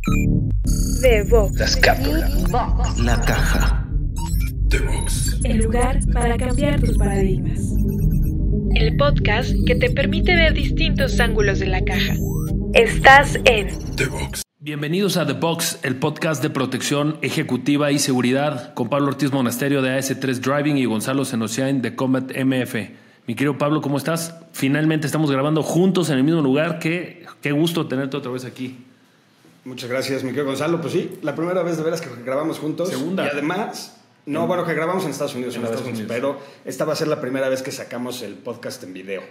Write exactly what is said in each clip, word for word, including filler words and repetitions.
The Box. La escápula. La caja. The Box. El lugar para cambiar tus paradigmas. El podcast que te permite ver distintos ángulos de la caja. Estás en The Box. Bienvenidos a The Box, el podcast de protección ejecutiva y seguridad, con Pablo Ortiz Monasterio de A S tres Driving y Gonzalo Senosiain de Combat M F. Mi querido Pablo, ¿cómo estás? Finalmente estamos grabando juntos en el mismo lugar. Qué, qué gusto tenerte otra vez aquí. Muchas gracias, mi querido Gonzalo. Pues sí, la primera vez de veras que grabamos juntos. Segunda. Y además, no, bueno, que grabamos en Estados Unidos En una vez Estados juntos, Unidos. pero esta va a ser la primera vez que sacamos el podcast en video.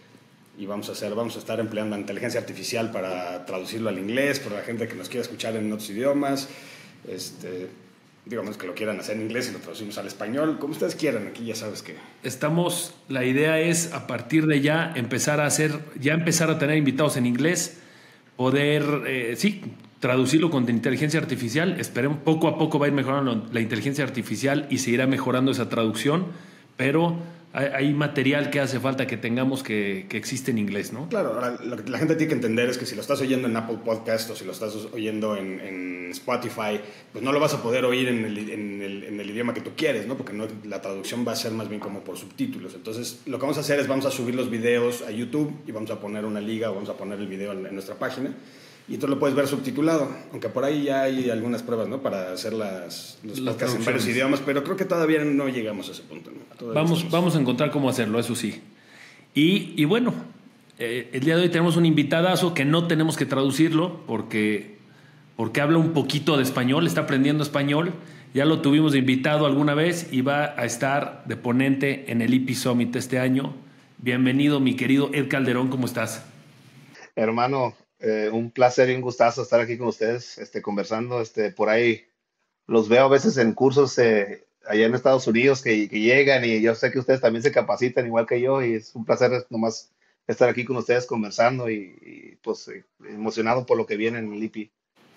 Y vamos a hacer, vamos a estar empleando inteligencia artificial para traducirlo al inglés, para la gente que nos quiera escuchar en otros idiomas. Este, digamos que lo quieran hacer en inglés y lo traducimos al español, como ustedes quieran. Aquí ya sabes que Estamos, la idea es a partir de ya empezar a hacer, ya empezar a tener invitados en inglés, poder, eh, sí, traducirlo con inteligencia artificial. Esperemos, poco a poco va a ir mejorando la inteligencia artificial y se irá mejorando esa traducción, pero hay, hay material que hace falta que tengamos que, que existe en inglés, ¿no? Claro, ahora, lo que la gente tiene que entender es que si lo estás oyendo en Apple Podcast o si lo estás oyendo en, en Spotify, pues no lo vas a poder oír en el, en, el, en el idioma que tú quieres, ¿no? Porque no, la traducción va a ser más bien como por subtítulos. Entonces, lo que vamos a hacer es vamos a subir los videos a YouTube y vamos a poner una liga o vamos a poner el video en, en nuestra página. Y tú lo puedes ver subtitulado, aunque por ahí ya hay algunas pruebas, ¿no? Para hacer las, los Las podcasts en varios traducciones. idiomas, pero creo que todavía no llegamos a ese punto, ¿no? Todavía Vamos, estamos- vamos a encontrar cómo hacerlo, eso sí. Y, y bueno, eh, el día de hoy tenemos un invitadazo que no tenemos que traducirlo porque, porque habla un poquito de español, está aprendiendo español. Ya lo tuvimos de invitado alguna vez y va a estar de ponente en el I P Summit este año. Bienvenido, mi querido Ed Calderón, ¿cómo estás? Hermano, eh, un placer y un gustazo estar aquí con ustedes, este, conversando. Este, por ahí los veo a veces en cursos eh, allá en Estados Unidos que, que llegan y yo sé que ustedes también se capacitan igual que yo y es un placer nomás estar aquí con ustedes conversando y, y, pues eh, emocionado por lo que viene en el I P.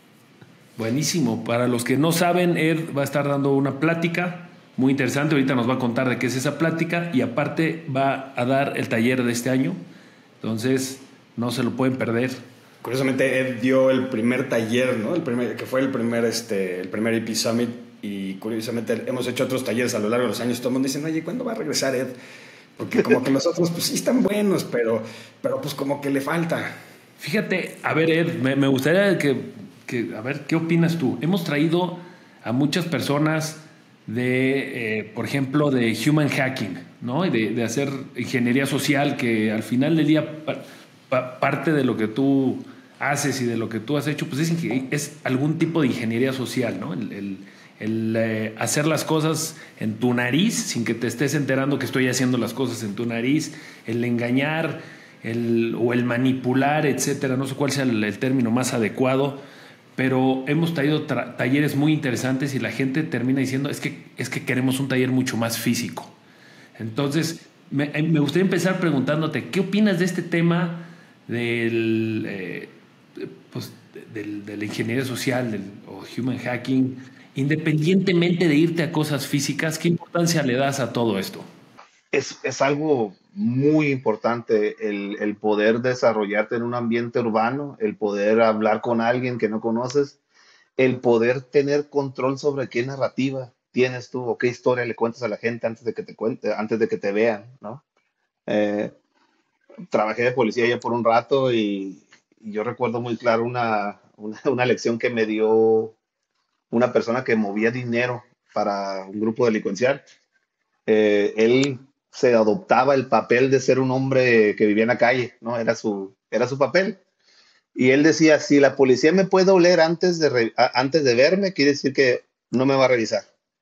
Buenísimo. Para los que no saben, Ed va a estar dando una plática muy interesante. Ahorita nos va a contar de qué es esa plática y aparte va a dar el taller de este año. Entonces, no se lo pueden perder. Curiosamente, Ed dio el primer taller, ¿no? El primer, que fue el primer, este, el primer I P Summit. Y curiosamente hemos hecho otros talleres a lo largo de los años. Todo el mundo dice, oye, ¿cuándo va a regresar Ed? Porque como que los otros, pues sí están buenos, pero, pero pues como que le falta. Fíjate, a ver, Ed, me, me gustaría que, que, a ver, ¿qué opinas tú? Hemos traído a muchas personas de, eh, por ejemplo, de human hacking, ¿no? Y de, de hacer ingeniería social, que al final del día pa- pa- parte de lo que tú haces y de lo que tú has hecho, pues es, inge- es algún tipo de ingeniería social, ¿no? El, el- el, eh, hacer las cosas en tu nariz sin que te estés enterando que estoy haciendo las cosas en tu nariz, el engañar el, o el manipular, etcétera. No sé cuál sea el, el término más adecuado, pero hemos traído tra- talleres muy interesantes y la gente termina diciendo es que, es que queremos un taller mucho más físico. Entonces, me, eh, me gustaría empezar preguntándote, ¿qué opinas de este tema del, eh, pues, de, del- de la ingeniería social del, o human hacking, independientemente de irte a cosas físicas? ¿Qué importancia le das a todo esto? Es, es algo muy importante el, el poder desarrollarte en un ambiente urbano, el poder hablar con alguien que no conoces, el poder tener control sobre qué narrativa tienes tú o qué historia le cuentas a la gente antes de que te cuente, antes de que te vean, ¿no? Eh, Trabajé de policía ya por un rato y, y yo recuerdo muy claro una, una, una lección que me dio una persona que movía dinero para un grupo delincuencial. Eh, él se adoptaba el papel de ser un hombre que vivía en la calle, ¿no? Era su, era su papel. Y él decía, si la policía me puede oler antes de, re- a- antes de verme, quiere decir que no me va a revisar.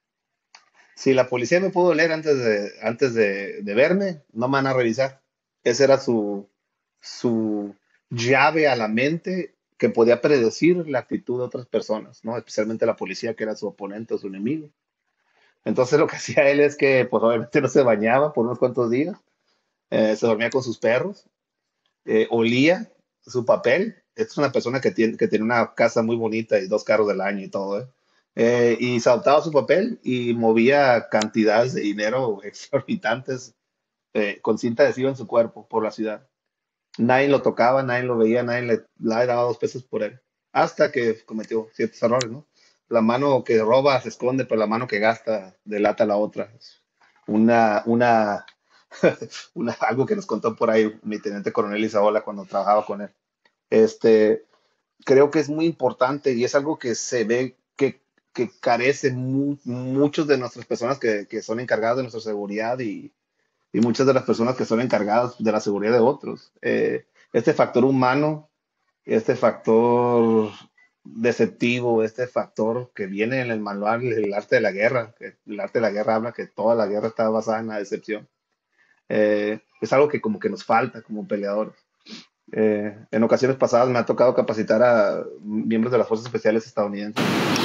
Si la policía me puede oler antes de, antes de, de verme, no me van a revisar. Esa era su, su llave a la mente que podía predecir la actitud de otras personas, ¿no? Especialmente la policía, que era su oponente o su enemigo. Entonces lo que hacía él es que, pues obviamente no se bañaba por unos cuantos días, eh, se dormía con sus perros, eh, olía su papel. Esta es una persona que tiene, que tiene una casa muy bonita y dos carros del año y todo, ¿eh? Eh, y se adoptaba su papel y movía cantidades de dinero exorbitantes eh, con cinta adhesiva en su cuerpo por la ciudad. Nadie lo tocaba, nadie lo veía, nadie le, nadie daba dos pesos por él. hasta que cometió ciertos errores, ¿no? La mano que roba se esconde, pero la mano que gasta delata a la otra. Una, una, una, algo que nos contó por ahí mi teniente coronel Isaola cuando trabajaba con él. Este, creo que es muy importante y es algo que se ve que, que carece mu- muchos de nuestras personas que, que son encargadas de nuestra seguridad y, y muchas de las personas que son encargadas de la seguridad de otros. Eh, este factor humano, este factor deceptivo, este factor que viene en el manual, el arte de la guerra, que el arte de la guerra habla que toda la guerra está basada en la decepción. Eh, es algo que como que nos falta como peleadores. Eh, en ocasiones pasadas me ha tocado capacitar a miembros de las fuerzas especiales estadounidenses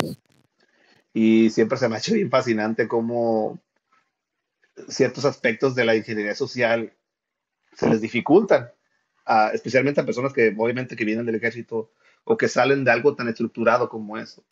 y siempre se me ha hecho bien fascinante cómo ciertos aspectos de la ingeniería social se les dificultan, a- especialmente a personas que obviamente que vienen del ejército o que salen de algo tan estructurado como eso.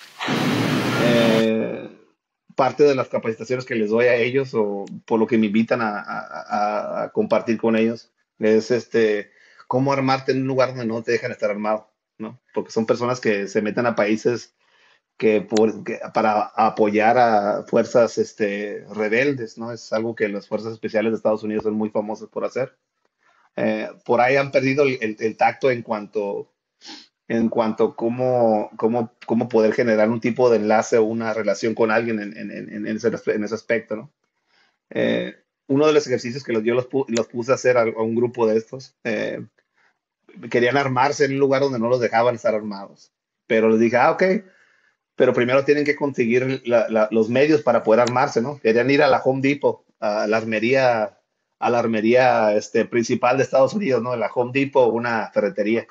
Eh, Parte de las capacitaciones que les doy a ellos o por lo que me invitan a, a- a- a compartir con ellos es este, cómo armarte en un lugar donde no te dejan estar armado, ¿no? Porque son personas que se meten a países que, por- que para apoyar a fuerzas este, rebeldes, ¿no? Es algo que las fuerzas especiales de Estados Unidos son muy famosas por hacer. Eh, por ahí han perdido el, el- el tacto en cuanto en cuanto a cómo, cómo, cómo poder generar un tipo de enlace o una relación con alguien en, en, en, en ese, en ese aspecto, ¿no? Eh, Uno de los ejercicios que los, yo los, pu- los puse a hacer a, a un grupo de estos, eh, querían armarse en un lugar donde no los dejaban estar armados. Pero les dije, ah, ok, pero primero tienen que conseguir la- la- los medios para poder armarse, ¿no? Querían ir a la Home Depot, a la armería, a la armería este, principal de Estados Unidos, ¿no? La Home Depot, una ferretería.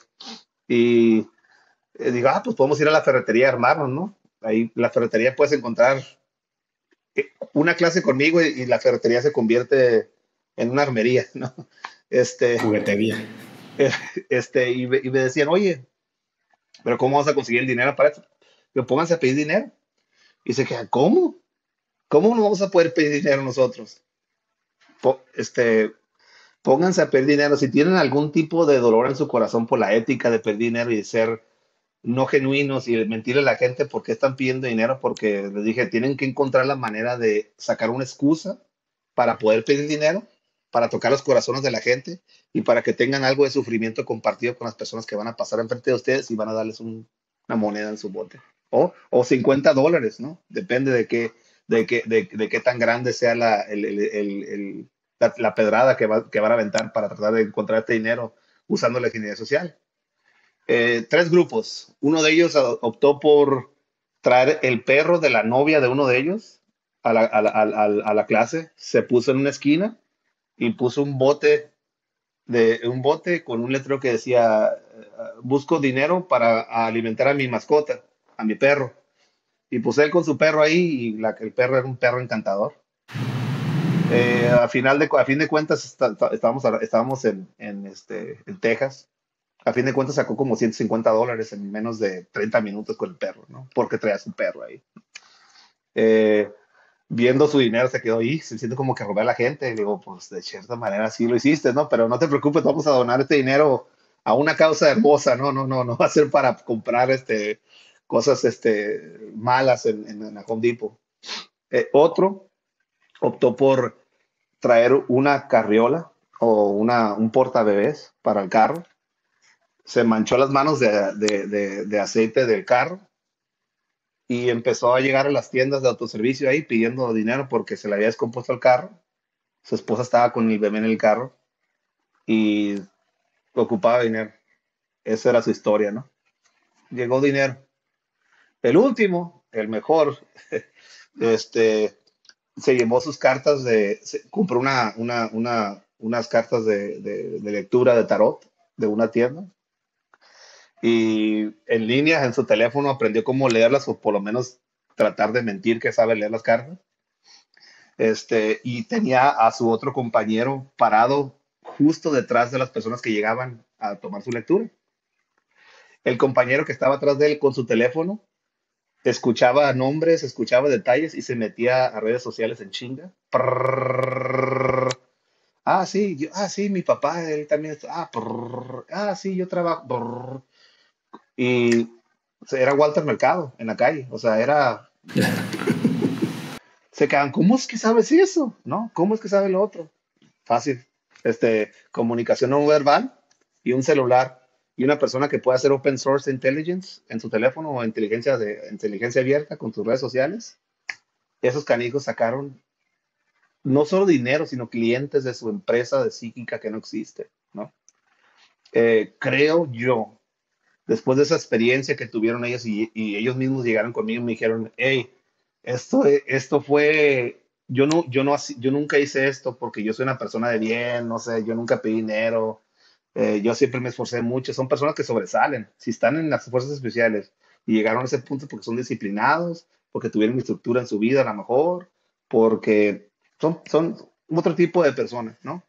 Y eh, digo, ah, pues podemos ir a la ferretería a armarnos, ¿no? Ahí en la ferretería puedes encontrar eh, una clase conmigo y, y la ferretería se convierte en una armería, ¿no? Este, Juguetería. eh, este, y, me- y me decían, oye, pero ¿cómo vamos a conseguir el dinero para eso? Pero pónganse a pedir dinero. Y se quedan, ¿cómo? ¿Cómo no vamos a poder pedir dinero nosotros? Po- este, Pónganse a pedir dinero. Si tienen algún tipo de dolor en su corazón por la ética de pedir dinero y de ser no genuinos y de mentirle a la gente por qué están pidiendo dinero, porque les dije, tienen que encontrar la manera de sacar una excusa para poder pedir dinero, para tocar los corazones de la gente y para que tengan algo de sufrimiento compartido con las personas que van a pasar enfrente de ustedes y van a darles un- una moneda en su bote. O, o cincuenta dólares, ¿no? Depende de qué, de qué, de, de qué tan grande sea la, el- el- el- el- la, la pedrada que, va- que van a aventar para tratar de encontrar este dinero usando la ingeniería social. Eh, tres grupos. Uno de ellos a- optó por traer el perro de la novia de uno de ellos a la, a la- a la- a la clase. Se puso en una esquina y puso un bote de un bote con un letrero que decía eh, busco dinero para alimentar a mi mascota, a mi perro. Y puse él con su perro ahí y la- el perro era un perro encantador. Eh, a, final de, cu- a fin de cuentas está- está- estábamos, a- estábamos en, en, este, en Texas. A fin de cuentas sacó como ciento cincuenta dólares en menos de treinta minutos con el perro, ¿no? Porque traía su perro ahí. Eh, Viendo su dinero se quedó ahí, se siente como que robé a la gente. Y digo, pues de cierta manera sí lo hiciste, ¿no? Pero no te preocupes, vamos a donar este dinero a una causa hermosa, no, no, no, no va a ser para comprar este, cosas este, malas en, en, en la Home Depot. Eh, otro optó por traer una carriola o una, un portabebés para el carro. Se manchó las manos de, de, de, de aceite del carro y empezó a llegar a las tiendas de autoservicio ahí pidiendo dinero porque se le había descompuesto el carro. Su esposa estaba con el bebé en el carro y ocupaba dinero. Esa era su historia, ¿no? Llegó dinero. El último, el mejor, este, se llevó sus cartas de, se- compró una, una, una, unas cartas de, de, de lectura de tarot de una tienda y en línea en su teléfono aprendió cómo leerlas o por lo menos tratar de mentir que sabe leer las cartas. Este, y tenía a su otro compañero parado justo detrás de las personas que llegaban a tomar su lectura. El compañero que estaba atrás de él con su teléfono escuchaba nombres, escuchaba detalles y se metía a redes sociales en chinga. Prrrr. Ah, sí, yo, ah, sí, mi papá, él también está. Ah, prrrr. Ah, sí, yo trabajo. Prrrr. Y era Walter Mercado en la calle, o sea, era, se quedan, ¿cómo es que sabes eso? ¿No? ¿Cómo es que sabe lo otro? Fácil, este, comunicación no verbal y un celular y una persona que pueda hacer open source intelligence en su teléfono o inteligencia, de, inteligencia abierta con sus redes sociales. Esos canijos sacaron no solo dinero, sino clientes de su empresa de psíquica que no existe, ¿no? Eh, creo yo, después de esa experiencia que tuvieron ellos y, y ellos mismos llegaron conmigo y me dijeron, hey, esto, esto fue, yo, no, yo, no, yo nunca hice esto porque yo soy una persona de bien, no sé, yo nunca pedí dinero, eh, yo siempre me esforcé mucho. Son personas que sobresalen. Si están en las fuerzas especiales y llegaron a ese punto porque son disciplinados, porque tuvieron estructura en su vida a lo mejor, porque son, son otro tipo de personas, ¿no?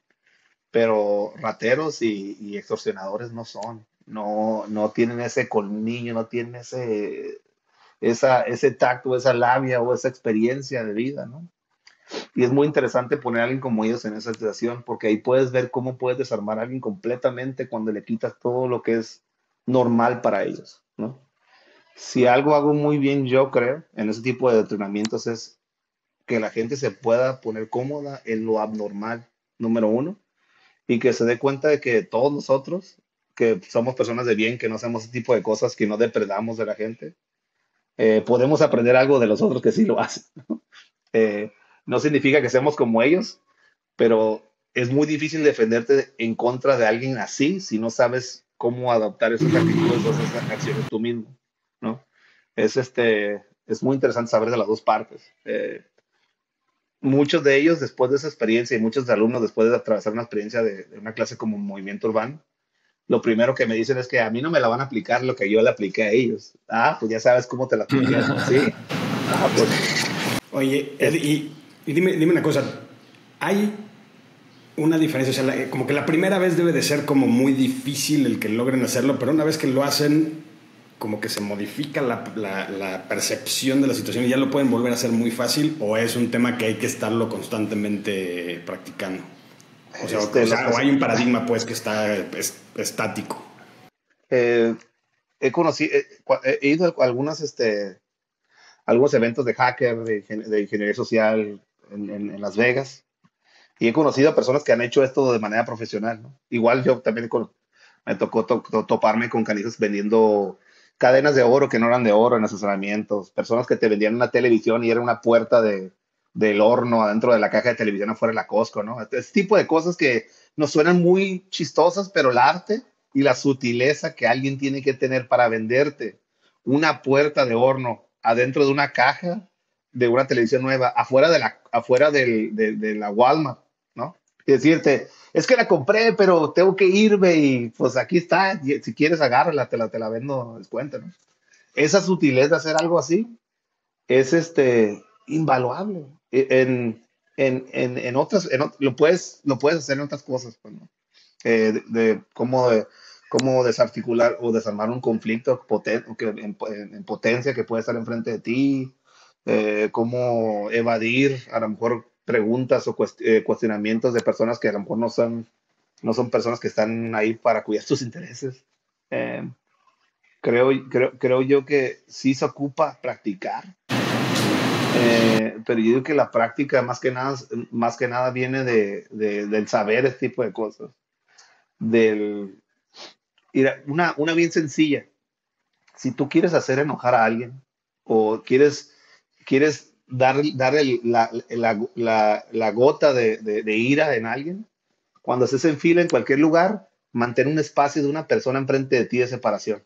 Pero rateros y, y extorsionadores no son. No, no tienen ese colmillo, no tienen ese, esa, ese tacto, esa labia o esa experiencia de vida, ¿no? Y es muy interesante poner a alguien como ellos en esa situación, porque ahí puedes ver cómo puedes desarmar a alguien completamente cuando le quitas todo lo que es normal para ellos, ¿no? Si algo hago muy bien, yo creo, en ese tipo de entrenamientos es que la gente se pueda poner cómoda en lo abnormal, número uno, y que se dé cuenta de que todos nosotros, que somos personas de bien, que no hacemos ese tipo de cosas, que no depredamos de la gente, eh, podemos aprender algo de los otros que sí lo hacen, ¿no? Eh, no significa que seamos como ellos, pero es muy difícil defenderte en contra de alguien así si no sabes cómo adaptar esas actitudes o esas acciones tú mismo, ¿no? Es, este, es muy interesante saber de las dos partes. Eh, muchos de ellos, después de esa experiencia, y muchos de alumnos, después de atravesar una experiencia de, de una clase como movimiento urbano, lo primero que me dicen es que a mí no me la van a aplicar lo que yo le apliqué a ellos. Ah, pues ya sabes cómo te la apliqué. Sí. Ah, pues. Oye, Ed, y, y dime, dime una cosa. ¿Hay una diferencia? O sea, la, como que la primera vez debe de ser como muy difícil el que logren hacerlo, pero una vez que lo hacen, como que se modifica la, la, la percepción de la situación y ya lo pueden volver a hacer muy fácil, ¿o es un tema que hay que estarlo constantemente practicando? O sea, este, o, sea, o hay un paradigma pues que está es, estático. Eh, he conocido, eh, he ido a algunas, este, algunos eventos de hacker, de, de ingeniería social en, en, en Las Vegas, y he conocido a personas que han hecho esto de manera profesional, ¿no? Igual yo también con, me tocó to, to, toparme con canijos vendiendo cadenas de oro que no eran de oro en asesoramientos, personas que te vendían una televisión y era una puerta de del horno adentro de la caja de televisión afuera de la Costco, ¿no? Ese tipo de cosas que nos suenan muy chistosas, pero el arte y la sutileza que alguien tiene que tener para venderte una puerta de horno adentro de una caja de una televisión nueva, afuera de la, afuera del, de, de la Walmart, ¿no? Y decirte, es que la compré, pero tengo que irme y pues aquí está, si quieres agárrala, te la, te la vendo a descuento, ¿no? Esa sutileza de hacer algo así es este, invaluable. En, en, en, en otras, en, lo, puedes, lo puedes hacer en otras cosas, pues, ¿no? eh, de, de, cómo, de cómo desarticular o desarmar un conflicto poten, que, en, en potencia que puede estar enfrente de ti, eh, cómo evadir a lo mejor preguntas o cuest, eh, cuestionamientos de personas que a lo mejor no son, no son personas que están ahí para cuidar tus intereses. Eh, creo, creo, creo yo que sí se ocupa practicar. Eh, pero yo digo que la práctica más que nada, más que nada viene de, de, del saber este tipo de cosas. Del, una, una bien sencilla. Si tú quieres hacer enojar a alguien o quieres, quieres dar, dar el, la, la, la, la gota de, de, de ira en alguien, cuando estés en fila en cualquier lugar, mantén un espacio de una persona enfrente de ti de separación.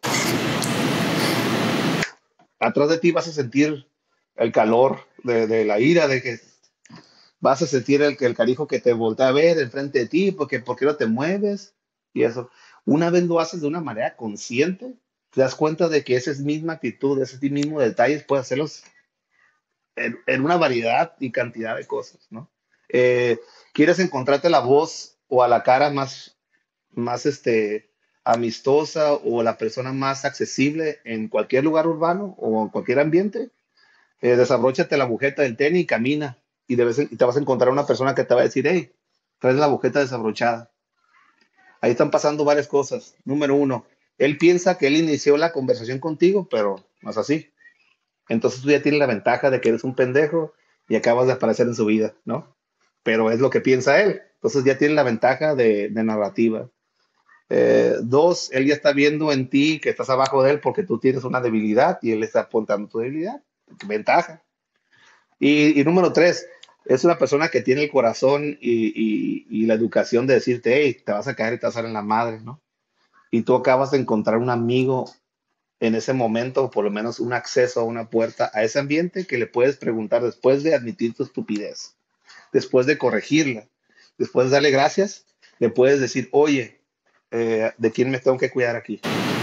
Atrás de ti vas a sentir el calor de, de la ira, de que vas a sentir el, el carijo que te voltea a ver enfrente de ti, porque ¿por qué no te mueves? Y eso, una vez lo haces de una manera consciente, te das cuenta de que esa misma actitud, ese mismo detalles, puedes hacerlos en, en una variedad y cantidad de cosas, ¿no? Eh, ¿Quieres encontrarte la voz o a la cara más, más este, amistosa o la persona más accesible en cualquier lugar urbano o en cualquier ambiente? Eh, desabróchate la agujeta del tenis y camina y, de vez en, y te vas a encontrar una persona que te va a decir, hey, traes la agujeta desabrochada. Ahí están pasando varias cosas. Número uno, Él piensa que él inició la conversación contigo, pero no es así. Entonces tú ya tienes la ventaja de que eres un pendejo y acabas de aparecer en su vida, ¿no? Pero es lo que piensa él. Entonces ya tienes la ventaja de, de narrativa. Eh, dos, él ya está viendo en ti que estás abajo de él porque tú tienes una debilidad y él está apuntando tu debilidad. Ventaja. Y, y número tres, es una persona que tiene el corazón y, y, y la educación de decirte, hey, te vas a caer y te vas a dar en la madre, ¿no? Y tú acabas de encontrar un amigo en ese momento, o por lo menos un acceso a una puerta a ese ambiente que le puedes preguntar después de admitir tu estupidez, después de corregirla, después de darle gracias, le puedes decir, oye, eh, ¿de quién me tengo que cuidar aquí?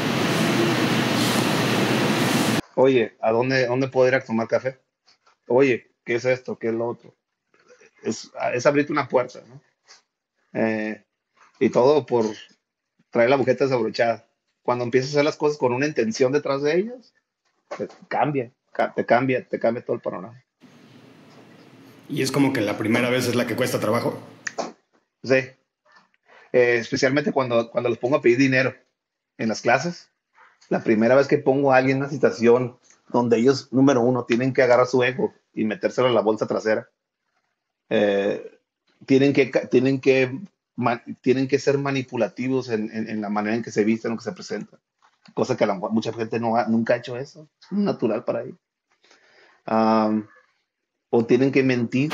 Oye, ¿a dónde, dónde puedo ir a tomar café? Oye, ¿qué es esto? ¿Qué es lo otro? Es, es abrirte una puerta, ¿no? Eh, y todo por traer la agujeta desabrochada. Cuando empiezas a hacer las cosas con una intención detrás de ellas, te cambia, ca- te cambia, te cambia todo el panorama. Y es como que la primera vez es la que cuesta trabajo. Sí. Eh, especialmente cuando, cuando los pongo a pedir dinero en las clases. La primera vez que pongo a alguien en una situación donde ellos, número uno, tienen que agarrar su ego y metérselo en la bolsa trasera. Eh, tienen que, tienen que, man, tienen que ser manipulativos en, en, en la manera en que se visten o que se presentan. Cosa que a la, mucha gente no ha, nunca ha hecho eso. Es natural para ellos. Um, o tienen que mentir.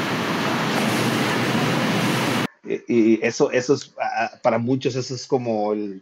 Y, y eso, eso es, para muchos, eso es como el,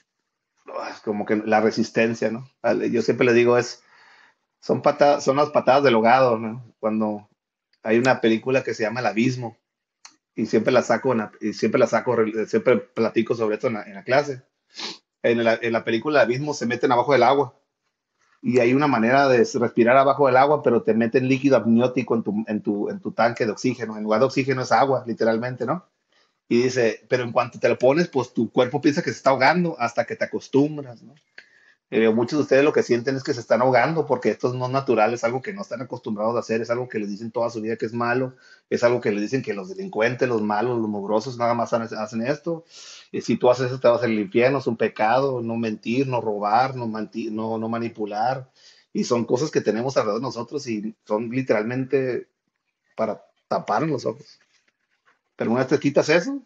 como que la resistencia, ¿no? Yo siempre le digo, es, son patadas, son las patadas del ahogado, ¿no? Cuando hay una película que se llama El Abismo, y siempre la saco, en la, y siempre la saco, siempre platico sobre esto en la, en la clase. En la, en la película El Abismo se meten abajo del agua, y hay una manera de respirar abajo del agua, pero te meten líquido amniótico en tu, en tu, en tu tanque de oxígeno. En lugar de oxígeno es agua, literalmente, ¿no? Y dice, pero en cuanto te lo pones, pues tu cuerpo piensa que se está ahogando hasta que te acostumbras, ¿no? Eh, muchos de ustedes lo que sienten es que se están ahogando porque esto no es natural, es algo que no están acostumbrados a hacer, es algo que les dicen toda su vida que es malo, es algo que les dicen que los delincuentes, los malos, los mugrosos nada más hacen esto. Y si tú haces eso te vas al infierno, es un pecado, no mentir, no robar, no, manti- no, no manipular. Y son cosas que tenemos alrededor de nosotros y son literalmente para tapar los ojos. Pero una vez te quitas eso,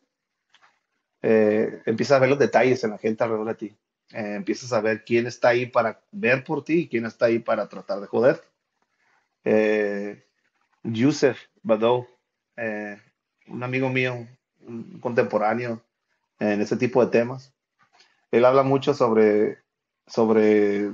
eh, empiezas a ver los detalles en la gente alrededor de ti. Eh, empiezas a ver quién está ahí para ver por ti y quién está ahí para tratar de joder. Eh, Yusef Badaw, eh, un amigo mío, un contemporáneo en ese tipo de temas, él habla mucho sobre, sobre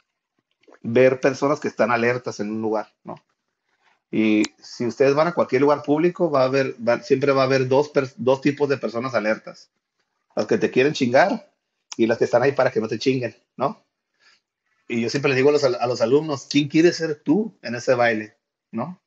ver personas que están alertas en un lugar, ¿no? Y si ustedes van a cualquier lugar público, va a haber, va, siempre va a haber dos, dos tipos de personas alertas. Las que te quieren chingar y las que están ahí para que no te chinguen, ¿no? Y yo siempre les digo a los, a los alumnos, ¿quién quieres ser tú en ese baile? ¿No?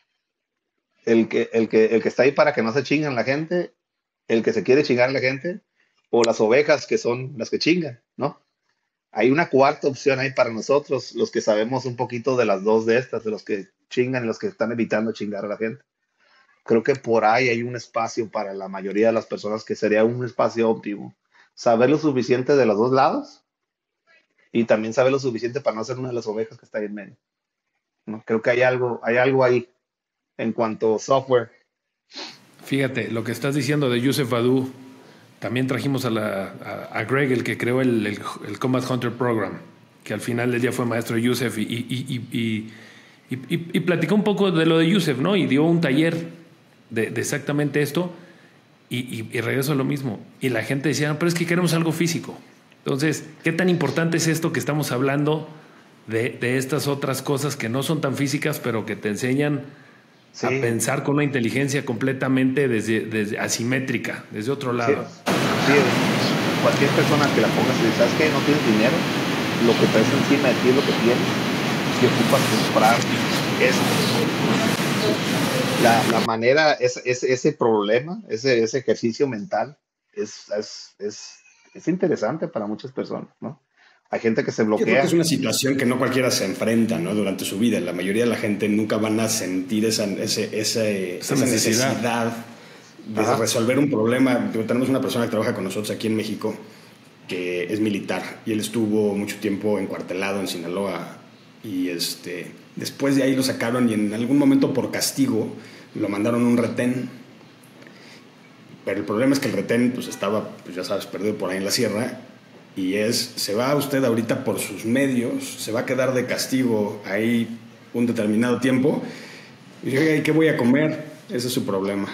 El que, el, que, el que está ahí para que no se chingan la gente, el que se quiere chingar a la gente, o las ovejas que son las que chingan, ¿no? Hay una cuarta opción ahí para nosotros, los que sabemos un poquito de las dos de estas, de los que chingan y los que están evitando chingar a la gente. Creo que por ahí hay un espacio para la mayoría de las personas que sería un espacio óptimo. Saber lo suficiente de los dos lados y también saber lo suficiente para no ser una de las ovejas que está ahí en medio, ¿no? Creo que hay algo, hay algo ahí en cuanto a software. Fíjate, lo que estás diciendo de Yusef Badaw, también trajimos a, la, a, a Greg, el que creó el, el, el Combat Hunter Program, que al final él ya fue maestro de Yusef y, y, y, y, y, y, y platicó un poco de lo de Yusef, ¿no? Y dio un taller de, de exactamente esto y, y, y regresó a lo mismo. Y la gente decía, no, pero es que queremos algo físico. Entonces, ¿qué tan importante es esto que estamos hablando de, de estas otras cosas que no son tan físicas, pero que te enseñan sí. a pensar con una inteligencia completamente desde, desde asimétrica, desde otro lado? Sí. Sí. Cualquier persona que la pongas y dice, ¿sabes qué? No tienes dinero, lo que traes encima de ti es lo que tienes y ocupas comprar eso. La, la manera, es, es, ese problema, ese, ese ejercicio mental es, es, es, es interesante para muchas personas, ¿no? Hay gente que se bloquea. Yo creo que es una situación que no cualquiera se enfrenta, ¿no? Durante su vida. La mayoría de la gente nunca van a sentir esa, ese, ese, esa, esa necesidad, necesidad de Ajá. resolver un problema. Tenemos una persona que trabaja con nosotros aquí en México que es militar y él estuvo mucho tiempo encuartelado en Sinaloa y este, después de ahí lo sacaron y en algún momento por castigo lo mandaron a un retén. Pero el problema es que el retén pues estaba, pues ya sabes, perdido por ahí en la sierra y es, se va usted ahorita por sus medios, se va a quedar de castigo ahí un determinado tiempo y yo, ¿y qué voy a comer? Ese es su problema.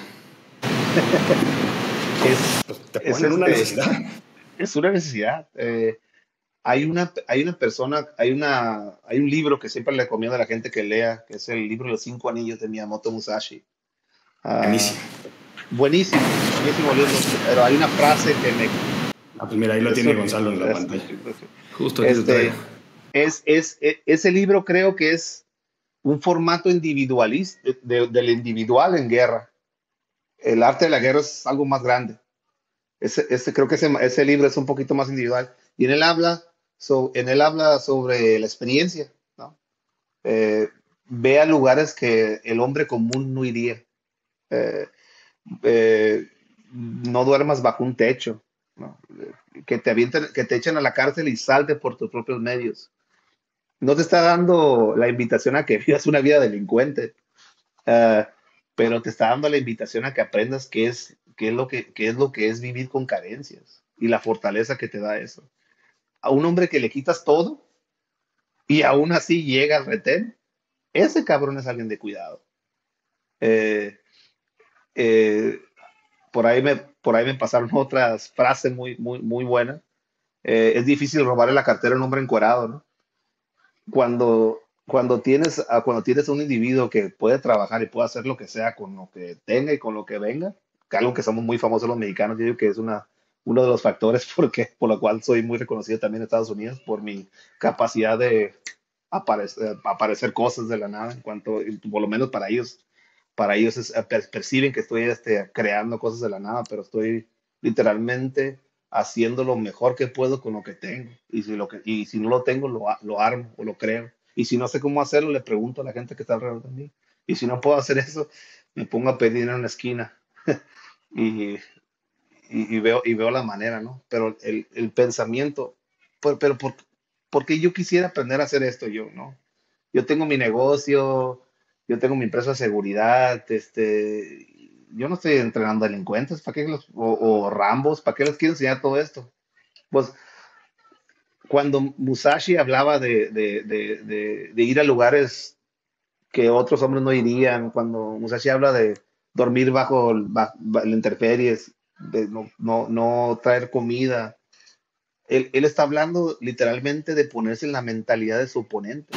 es, pues te es, ponen una este, necesidad. es una necesidad. Eh, hay, una, hay una persona, hay, una, hay un libro que siempre le recomiendo a la gente que lea, que es el libro Los Cinco Anillos de Miyamoto Musashi. Uh, Buenísimo. Buenísimo, buenísimo libro, pero hay una frase que me... Ah, pues mira, ahí lo tiene Gonzalo en la pantalla. Justo aquí este, lo traigo. Es, es, es, ese libro creo que es un formato individualista, de, del individual en guerra. El arte de la guerra es algo más grande. Ese, ese, creo que ese, ese libro es un poquito más individual. Y en él habla, so, en él habla sobre la experiencia, ¿no? Eh, ve a lugares que el hombre común no iría. Eh, eh, no duermas bajo un techo, ¿no? Que te avienten, que te echen a la cárcel y salte por tus propios medios. No te está dando la invitación a que vivas una vida delincuente, uh, pero te está dando la invitación a que aprendas qué es, qué es lo que, qué es lo que es vivir con carencias y la fortaleza que te da eso. A un hombre que le quitas todo y aún así llega al retén, ese cabrón es alguien de cuidado. Eh, eh, por ahí me, por ahí me pasaron otras frases muy, muy, muy buenas. Eh, es difícil robarle la cartera a un hombre encuerado, ¿no? Cuando, cuando, tienes, cuando tienes un individuo que puede trabajar y puede hacer lo que sea con lo que tenga y con lo que venga, que algo que somos muy famosos los mexicanos, yo digo que es una, uno de los factores porque, por lo cual soy muy reconocido también en Estados Unidos por mi capacidad de aparecer, aparecer cosas de la nada, en cuanto, por lo menos para ellos, para ellos es, perciben que estoy este, creando cosas de la nada, pero estoy literalmente haciendo lo mejor que puedo con lo que tengo. Y si, lo que, y si no lo tengo, lo, lo armo o lo creo. Y si no sé cómo hacerlo, le pregunto a la gente que está alrededor de mí. Y si no puedo hacer eso, me pongo a pedir en una esquina. y, y, y, veo, y veo la manera, ¿no? Pero el, el pensamiento, pero, pero por, ¿por qué yo quisiera aprender a hacer esto yo, no? Yo tengo mi negocio, yo tengo mi empresa de seguridad, este... yo no estoy entrenando delincuentes, ¿para qué los, o, o Rambos, ¿para qué les quiero enseñar todo esto? Pues cuando Musashi hablaba de, de, de, de, de ir a lugares que otros hombres no irían, cuando Musashi habla de dormir bajo, bajo la intemperies, de no, no, no traer comida, él, él está hablando literalmente de ponerse en la mentalidad de su oponente.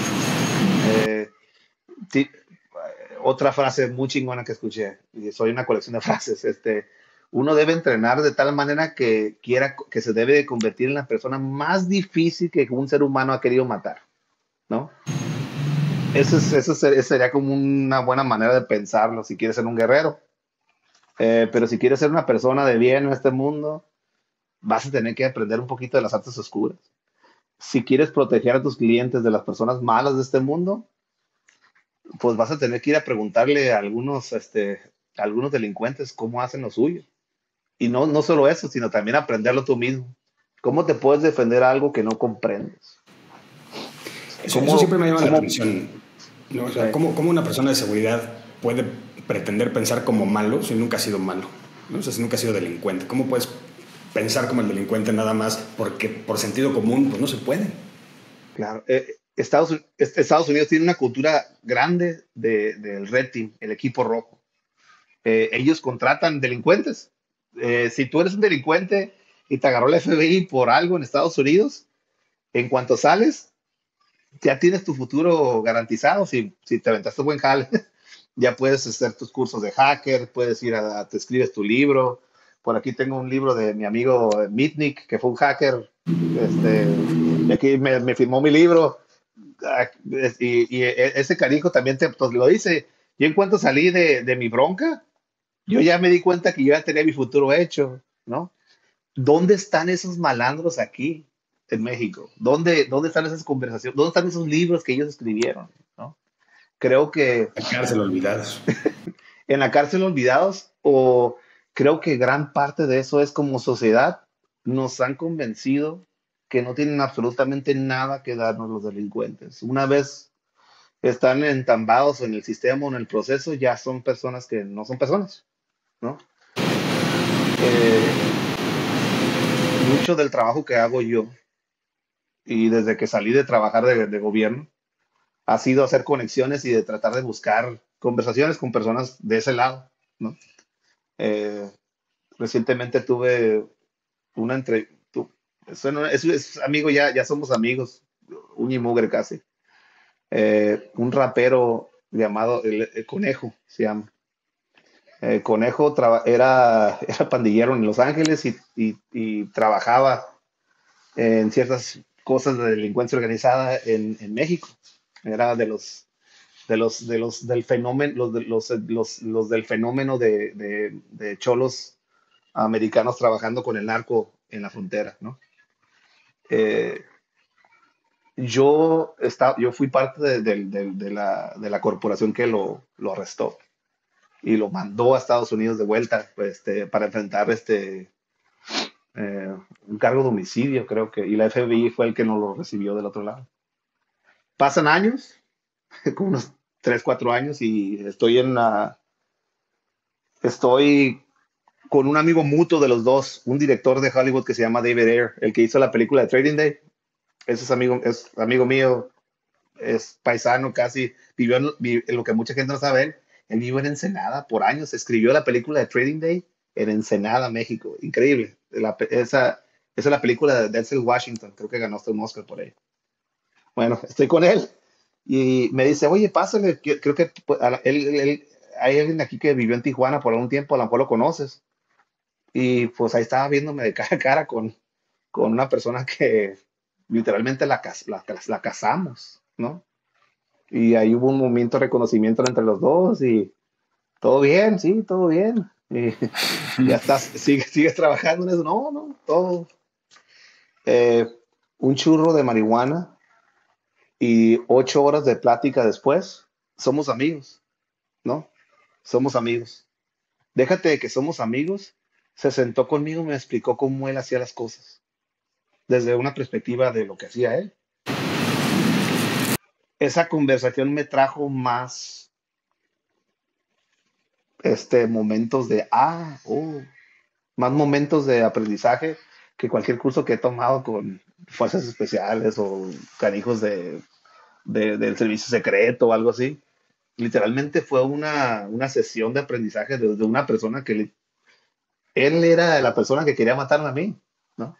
Eh, sí, otra frase muy chingona que escuché, y soy una colección de frases, este, uno debe entrenar de tal manera que quiera, que se debe de convertir en la persona más difícil que un ser humano ha querido matar, ¿no? Eso, es, eso sería como una buena manera de pensarlo si quieres ser un guerrero. Eh, pero si quieres ser una persona de bien en este mundo, vas a tener que aprender un poquito de las artes oscuras. Si quieres proteger a tus clientes de las personas malas de este mundo, pues vas a tener que ir a preguntarle a algunos, este, a algunos delincuentes cómo hacen lo suyo. Y no, no solo eso, sino también aprenderlo tú mismo. ¿Cómo te puedes defender algo que no comprendes? Eso, eso siempre me llama la atención, ¿no? O sea, ¿cómo, ¿cómo una persona de seguridad puede pretender pensar como malo si nunca ha sido malo, ¿no? O sea, si nunca ha sido delincuente? ¿Cómo puedes pensar como el delincuente nada más porque por sentido común pues no se puede? Claro. Eh, Estados, Estados Unidos tiene una cultura grande del de, de Red Team, el equipo rojo. Eh, ellos contratan delincuentes. Eh, si tú eres un delincuente y te agarró la F B I por algo en Estados Unidos, en cuanto sales, ya tienes tu futuro garantizado. Si, si te aventaste buen jale, ya puedes hacer tus cursos de hacker, puedes ir a, a, te escribes tu libro. Por aquí tengo un libro de mi amigo Mitnick, que fue un hacker, este, y aquí me, me firmó mi libro. Y, y ese canijo también te, pues, lo dice. Yo en cuanto salí de, de mi bronca, yo ya me di cuenta que yo ya tenía mi futuro hecho, ¿no? ¿Dónde están esos malandros aquí en México? ¿Dónde, dónde están esas conversaciones? ¿Dónde están esos libros que ellos escribieron, ¿no? Creo que... En la cárcel olvidados. En la cárcel olvidados, o creo que gran parte de eso es como sociedad nos han convencido que no tienen absolutamente nada que darnos los delincuentes. Una vez están entambados en el sistema o en el proceso, ya son personas que no son personas, ¿no? Eh, mucho del trabajo que hago yo, y desde que salí de trabajar de, de gobierno, ha sido hacer conexiones y de tratar de buscar conversaciones con personas de ese lado, ¿no? Eh, Recientemente tuve una entrevista, es, es amigo, ya, ya somos amigos, un y mugre casi. Eh, un rapero llamado el, el Conejo, se llama. El Conejo traba- era, era pandillero en Los Ángeles y, y- y trabajaba en ciertas cosas de delincuencia organizada en, en México. Era de los, de los, de los del fenómeno, los, de- los, los, los del fenómeno de, de, de cholos americanos trabajando con el narco en la frontera, ¿no? Eh, yo, estaba, yo fui parte de, de- de- de la, de la corporación que lo, lo arrestó y lo mandó a Estados Unidos de vuelta, pues, este, para enfrentar este, eh, un cargo de homicidio, creo que, y la F B I fue el que nos lo recibió del otro lado. Pasan años, como unos tres cuatro años, y estoy en la, estoy con un amigo mutuo de los dos, un director de Hollywood que se llama David Ayer, el que hizo la película de Trading Day. Ese es amigo, es amigo mío, es paisano casi, vivió en, vi- en lo que mucha gente no sabe, él, él vivió en Ensenada por años, escribió la película de Trading Day en Ensenada, México, increíble. La pe- esa, esa es la película de Denzel Washington, creo que ganó hasta un Oscar por ahí. Bueno, estoy con él y me dice, oye, pásale, que- creo que pues, a la- él- él- él- hay alguien aquí que vivió en Tijuana por algún tiempo, a lo mejor lo conoces. Y pues ahí estaba viéndome de cara a cara con, con una persona que literalmente la, cas- la, la casamos, ¿no? Y ahí hubo un momento de reconocimiento entre los dos y todo bien, sí, todo bien. Y ya estás, sigues, sigues trabajando en eso. No, no, todo. Eh, un churro de marihuana y ocho horas de plática después, somos amigos, ¿no? Somos amigos. Déjate de que somos amigos. Se sentó conmigo y me explicó cómo él hacía las cosas, desde una perspectiva de lo que hacía él. Esa conversación me trajo más este, momentos de, ah, oh, más momentos de aprendizaje que cualquier curso que he tomado con fuerzas especiales o canijos de, de- del servicio secreto o algo así. Literalmente fue una, una sesión de aprendizaje de, de una persona que li- él era la persona que quería matarme a mí, ¿no?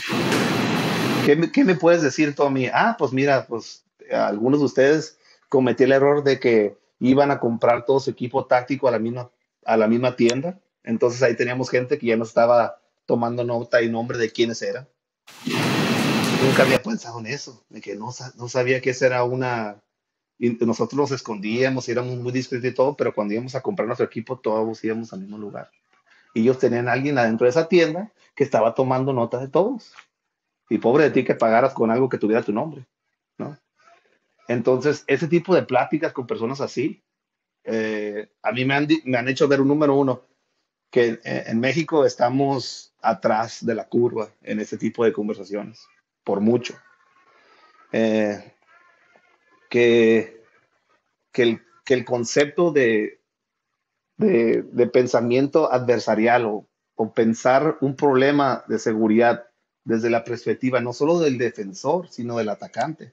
¿Qué, me qué me puedes decir tú a mí? Ah, pues mira, pues algunos de ustedes cometí el error de que iban a comprar todo su equipo táctico a la misma, a la misma tienda. Entonces ahí teníamos gente que ya no estaba tomando nota y nombre de quiénes eran. Nunca había pensado en eso, de que no, sa- no sabía que esa era una... Y nosotros nos escondíamos y éramos muy discretos y todo, pero cuando íbamos a comprar nuestro equipo, todos íbamos al mismo lugar. Y ellos tenían a alguien adentro de esa tienda que estaba tomando nota de todos. Y pobre de ti que pagaras con algo que tuviera tu nombre, ¿no? Entonces, ese tipo de pláticas con personas así, eh, a mí me han, di- me han hecho ver un número uno, que eh, en México estamos atrás de la curva en este tipo de conversaciones, por mucho. Eh, que, que, el, que el concepto de, de, de pensamiento adversarial o, o pensar un problema de seguridad desde la perspectiva no solo del defensor, sino del atacante.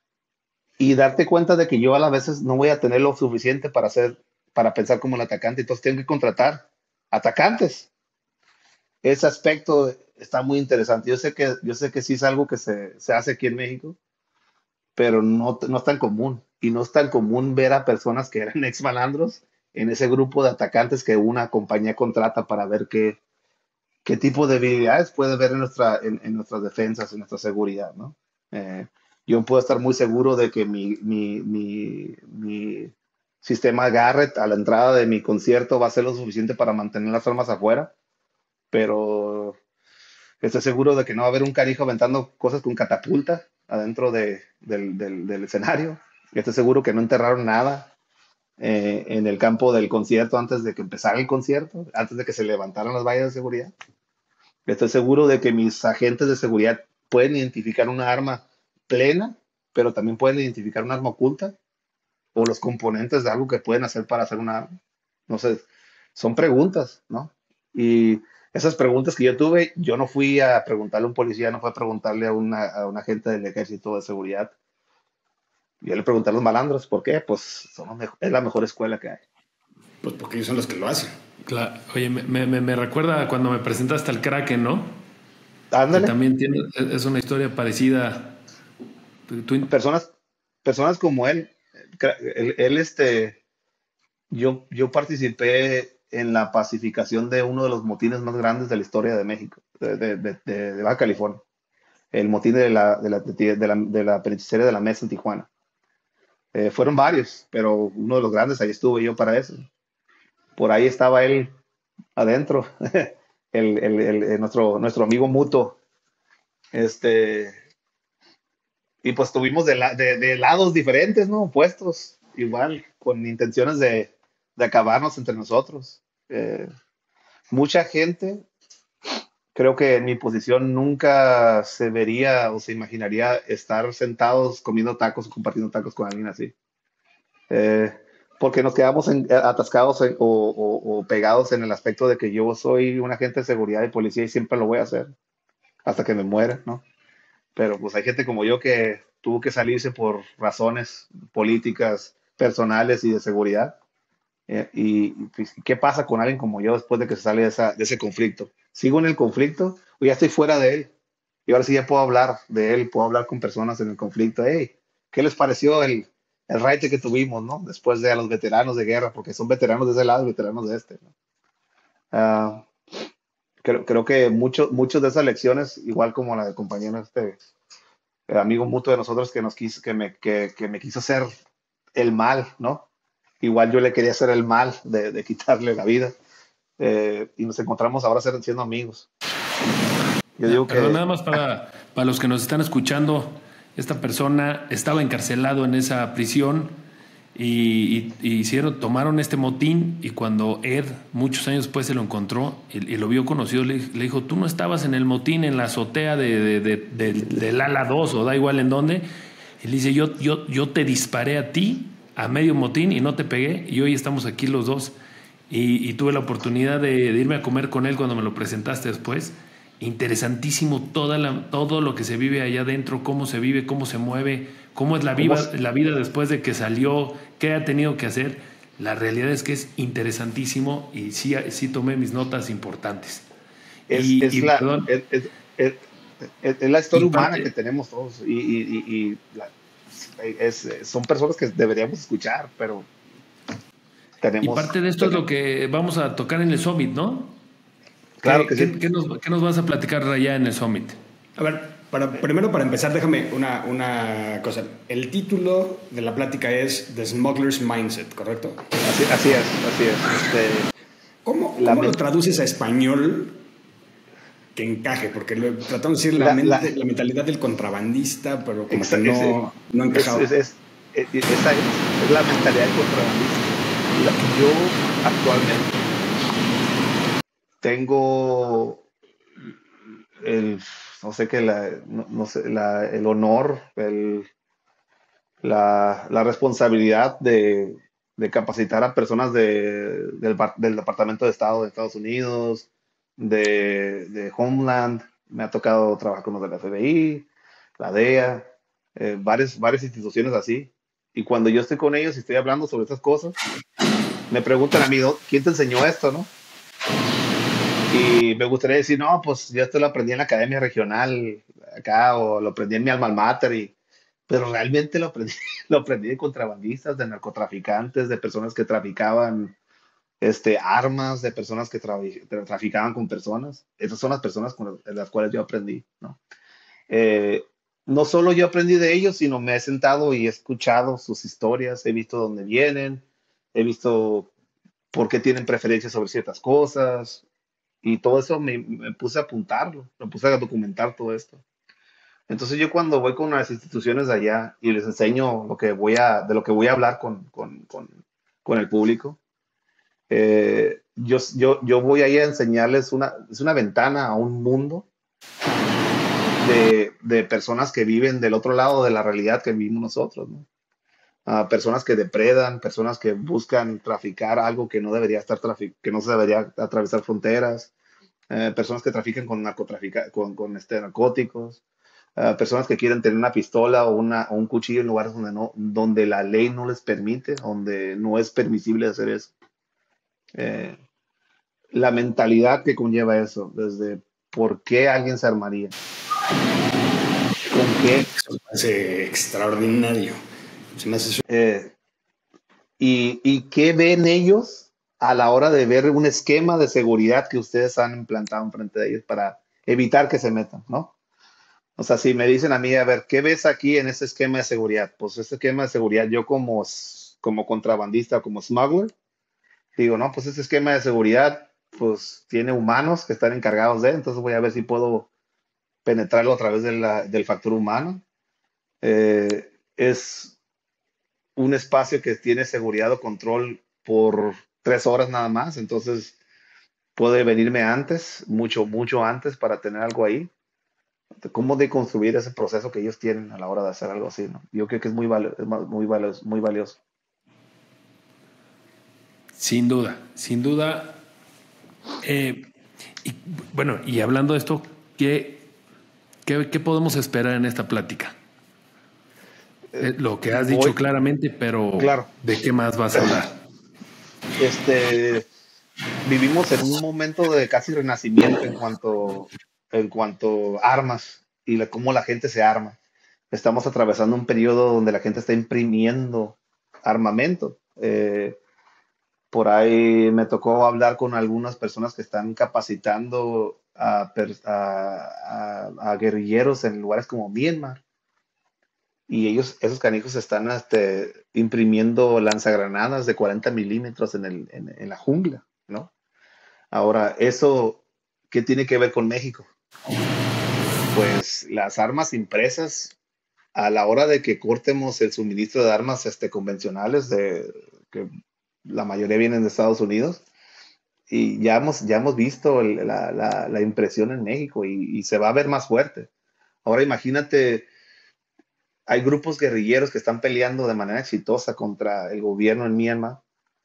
Y darte cuenta de que yo a las veces no voy a tener lo suficiente para hacer, para pensar como el atacante, entonces tengo que contratar atacantes. Ese aspecto está muy interesante. Yo sé que, yo sé que sí es algo que se, se hace aquí en México, pero no, no es tan común. Y no es tan común ver a personas que eran ex malandros en ese grupo de atacantes que una compañía contrata para ver qué, qué tipo de debilidades puede ver en, nuestra, en, en nuestras defensas, en nuestra seguridad, ¿no? Eh, yo puedo estar muy seguro de que mi, mi, mi, mi sistema Garrett a la entrada de mi concierto va a ser lo suficiente para mantener las armas afuera, pero estoy seguro de que no va a haber un carijo aventando cosas con catapulta adentro de, del, del, del escenario. Estoy seguro que no enterraron nada eh, en el campo del concierto antes de que empezara el concierto, antes de que se levantaran las vallas de seguridad. Estoy seguro de que mis agentes de seguridad pueden identificar una arma plena, pero también pueden identificar un arma oculta o los componentes de algo que pueden hacer para hacer una arma. No sé, son preguntas, ¿no? Y esas preguntas que yo tuve, yo no fui a preguntarle a un policía, no fui a preguntarle a, una, a un agente del ejército de seguridad. Yo le pregunté a los malandros, ¿por qué? Pues son los mejo- es la mejor escuela que hay. Pues porque ellos son los que lo hacen. Claro. Oye, me, me, me recuerda cuando me presentaste al Kraken, ¿no? Que Ándale, también tiene, es una historia parecida. Tú- tú- personas, personas como él, cra- él, él, este, yo, yo participé en la pacificación de uno de los motines más grandes de la historia de México, de, de, de, de- de Baja California, el motín de la, de la, de la, de la penitenciaria de la Mesa en Tijuana. Eh, fueron varios, pero uno de los grandes, ahí estuve yo para eso. Por ahí estaba él adentro, el, el, el- el- nuestro, nuestro amigo Muto, este, y pues tuvimos de, la- de, de lados diferentes, ¿no? Opuestos, igual, con intenciones de, de acabarnos entre nosotros. Eh, mucha gente, creo que en mi posición nunca se vería o se imaginaría estar sentados comiendo tacos o compartiendo tacos con alguien así. Eh, porque nos quedamos en- atascados en- o, o- o pegados en el aspecto de que yo soy un agente de seguridad y policía y siempre lo voy a hacer hasta que me muera, ¿no? Pero pues hay gente como yo que tuvo que salirse por razones políticas, personales y de seguridad. Eh, y y, pues, ¿qué pasa con alguien como yo después de que se sale de, esa- de ese conflicto? ¿Sigo en el conflicto o ya estoy fuera de él? Y ahora sí ya puedo hablar de él, puedo hablar con personas en el conflicto. Hey, ¿qué les pareció el, el raite que tuvimos, ¿no? Después de a los veteranos de guerra, porque son veteranos de ese lado y veteranos de este, ¿no? Ah, creo, creo que muchos muchos de esas lecciones, igual como la del compañero este, el amigo mutuo de nosotros que nos quiso, que me, que, que me quiso hacer el mal, ¿no? Igual yo le quería hacer el mal de, de quitarle la vida. Eh, y nos encontramos ahora ser- siendo amigos. Yo na- digo perdón, que nada más para, para los que nos están escuchando, esta persona estaba encarcelado en esa prisión y, y- y hicieron, tomaron este motín y cuando Ed, muchos años después, se lo encontró y, y lo vio conocido, le, le dijo, tú no estabas en el motín en la azotea de, de- de- del del ala dos o da igual en dónde. Él dice, yo, yo, yo te disparé a ti a medio motín y no te pegué y hoy estamos aquí los dos. Y, y tuve la oportunidad de, de irme a comer con él cuando me lo presentaste después. Interesantísimo toda la, todo lo que se vive allá adentro, cómo se vive, cómo se mueve, cómo es la cómo vida, s- la vida después de que salió, qué ha tenido que hacer. La realidad es que es interesantísimo y sí, sí tomé mis notas importantes. es, Y, es, y la, perdón, es, es- es- es- es la y historia humana que parte, tenemos todos. Y, y- y- y la- es- son personas que deberíamos escuchar, pero y tenemos, parte de esto es lo tenemos. que vamos a tocar en el Summit, ¿no? Claro ¿Qué, que sí. qué, qué nos, qué nos vas a platicar allá en el Summit? A ver, para, primero para empezar, déjame una, una cosa. El título de la plática es The Smuggler's Mindset, ¿correcto? Así, así es, así es. Este, ¿Cómo, la, cómo lo men- traduces a español que encaje? Porque lo, tratamos de decir la, la, la, mente, la mentalidad del contrabandista, pero como que exa- es, es, no, no es, es, encajaba. es- es- esa es, es la mentalidad del contrabandista. La- yo actualmente tengo el, no sé qué, la, no, no sé, la- el honor, el, la, la responsabilidad de, de capacitar a personas de- del, par- del Departamento de Estado de Estados Unidos, de, de Homeland. Me ha tocado trabajar con los de la F B I, la D E A, eh, varias, varias instituciones así. Y cuando yo estoy con ellos y estoy hablando sobre estas cosas, me preguntan a mí, "¿No? ¿Quién te enseñó esto, no?" Y me gustaría decir, no, pues yo esto lo aprendí en la academia regional acá, o lo aprendí en mi alma mater, y, pero realmente lo aprendí, lo aprendí de contrabandistas, de narcotraficantes, de personas que traficaban este, armas, de personas que trafi- tra- traficaban con personas. Esas son las personas con las, las cuales yo aprendí, ¿no? Eh, no solo yo aprendí de ellos, sino me he sentado y he escuchado sus historias, he visto dónde vienen, he visto por qué tienen preferencias sobre ciertas cosas, y todo eso me, me puse a apuntarlo, me puse a documentar todo esto. Entonces yo cuando voy con las instituciones de allá y les enseño lo que voy a, de lo que voy a hablar con, con, con, con el público, Eh, yo, yo, yo voy ahí a enseñarles una, es una ventana a un mundo de, de personas que viven del otro lado de la realidad que vivimos nosotros, ¿no? Ah, personas que depredan, personas que buscan traficar algo que no debería estar trafi- que no se debería atravesar fronteras, eh, personas que trafican con narcotrafica- con, con este, narcóticos, ah, personas que quieren tener una pistola o, una, o un cuchillo en lugares donde no, donde la ley no les permite, donde no es permisible hacer eso. Eh, la mentalidad que conlleva eso, desde por qué alguien se armaría, con qué, Eso me hace extraordinario. Se me hace eh, y, y qué ven ellos a la hora de ver un esquema de seguridad que ustedes han implantado enfrente de ellos para evitar que se metan, ¿no? O sea, si me dicen a mí, a ver, ¿qué ves aquí en ese esquema de seguridad? Pues ese esquema de seguridad, yo como, s- como contrabandista, como smuggler, digo, no, pues ese esquema de seguridad, pues tiene humanos que están encargados de, entonces voy a ver si puedo penetrarlo a través de la- del factor humano. Eh, es un espacio que tiene seguridad o control por tres horas nada más, entonces puede venirme antes, mucho, mucho antes para tener algo ahí. ¿Cómo deconstruir ese proceso que ellos tienen a la hora de hacer algo así, ¿no? Yo creo que es muy, valio- es ma- muy valioso, muy valioso. Sin duda, sin duda. Eh, y, bueno, y hablando de esto, ¿qué, qué, qué podemos esperar en esta plática? Eh, lo que has Voy, dicho claramente, pero claro, ¿de qué más vas a hablar? este, vivimos en un momento de casi renacimiento en cuanto, en cuanto a armas y la- cómo la gente se arma. Estamos atravesando un periodo donde la gente está imprimiendo armamento. Eh, por ahí me tocó hablar con algunas personas que están capacitando a, per- a- a- a guerrilleros en lugares como Myanmar. Y ellos, esos canijos están este, imprimiendo lanzagranadas de cuarenta milímetros en, el, en, en la jungla, ¿no? Ahora, ¿eso qué tiene que ver con México? Pues las armas impresas, a la hora de que cortemos el suministro de armas este, convencionales, de, que la mayoría vienen de Estados Unidos, y ya hemos, ya hemos visto el- la, la- la impresión en México y, y se va a ver más fuerte. Ahora imagínate, hay grupos guerrilleros que están peleando de manera exitosa contra el gobierno en Myanmar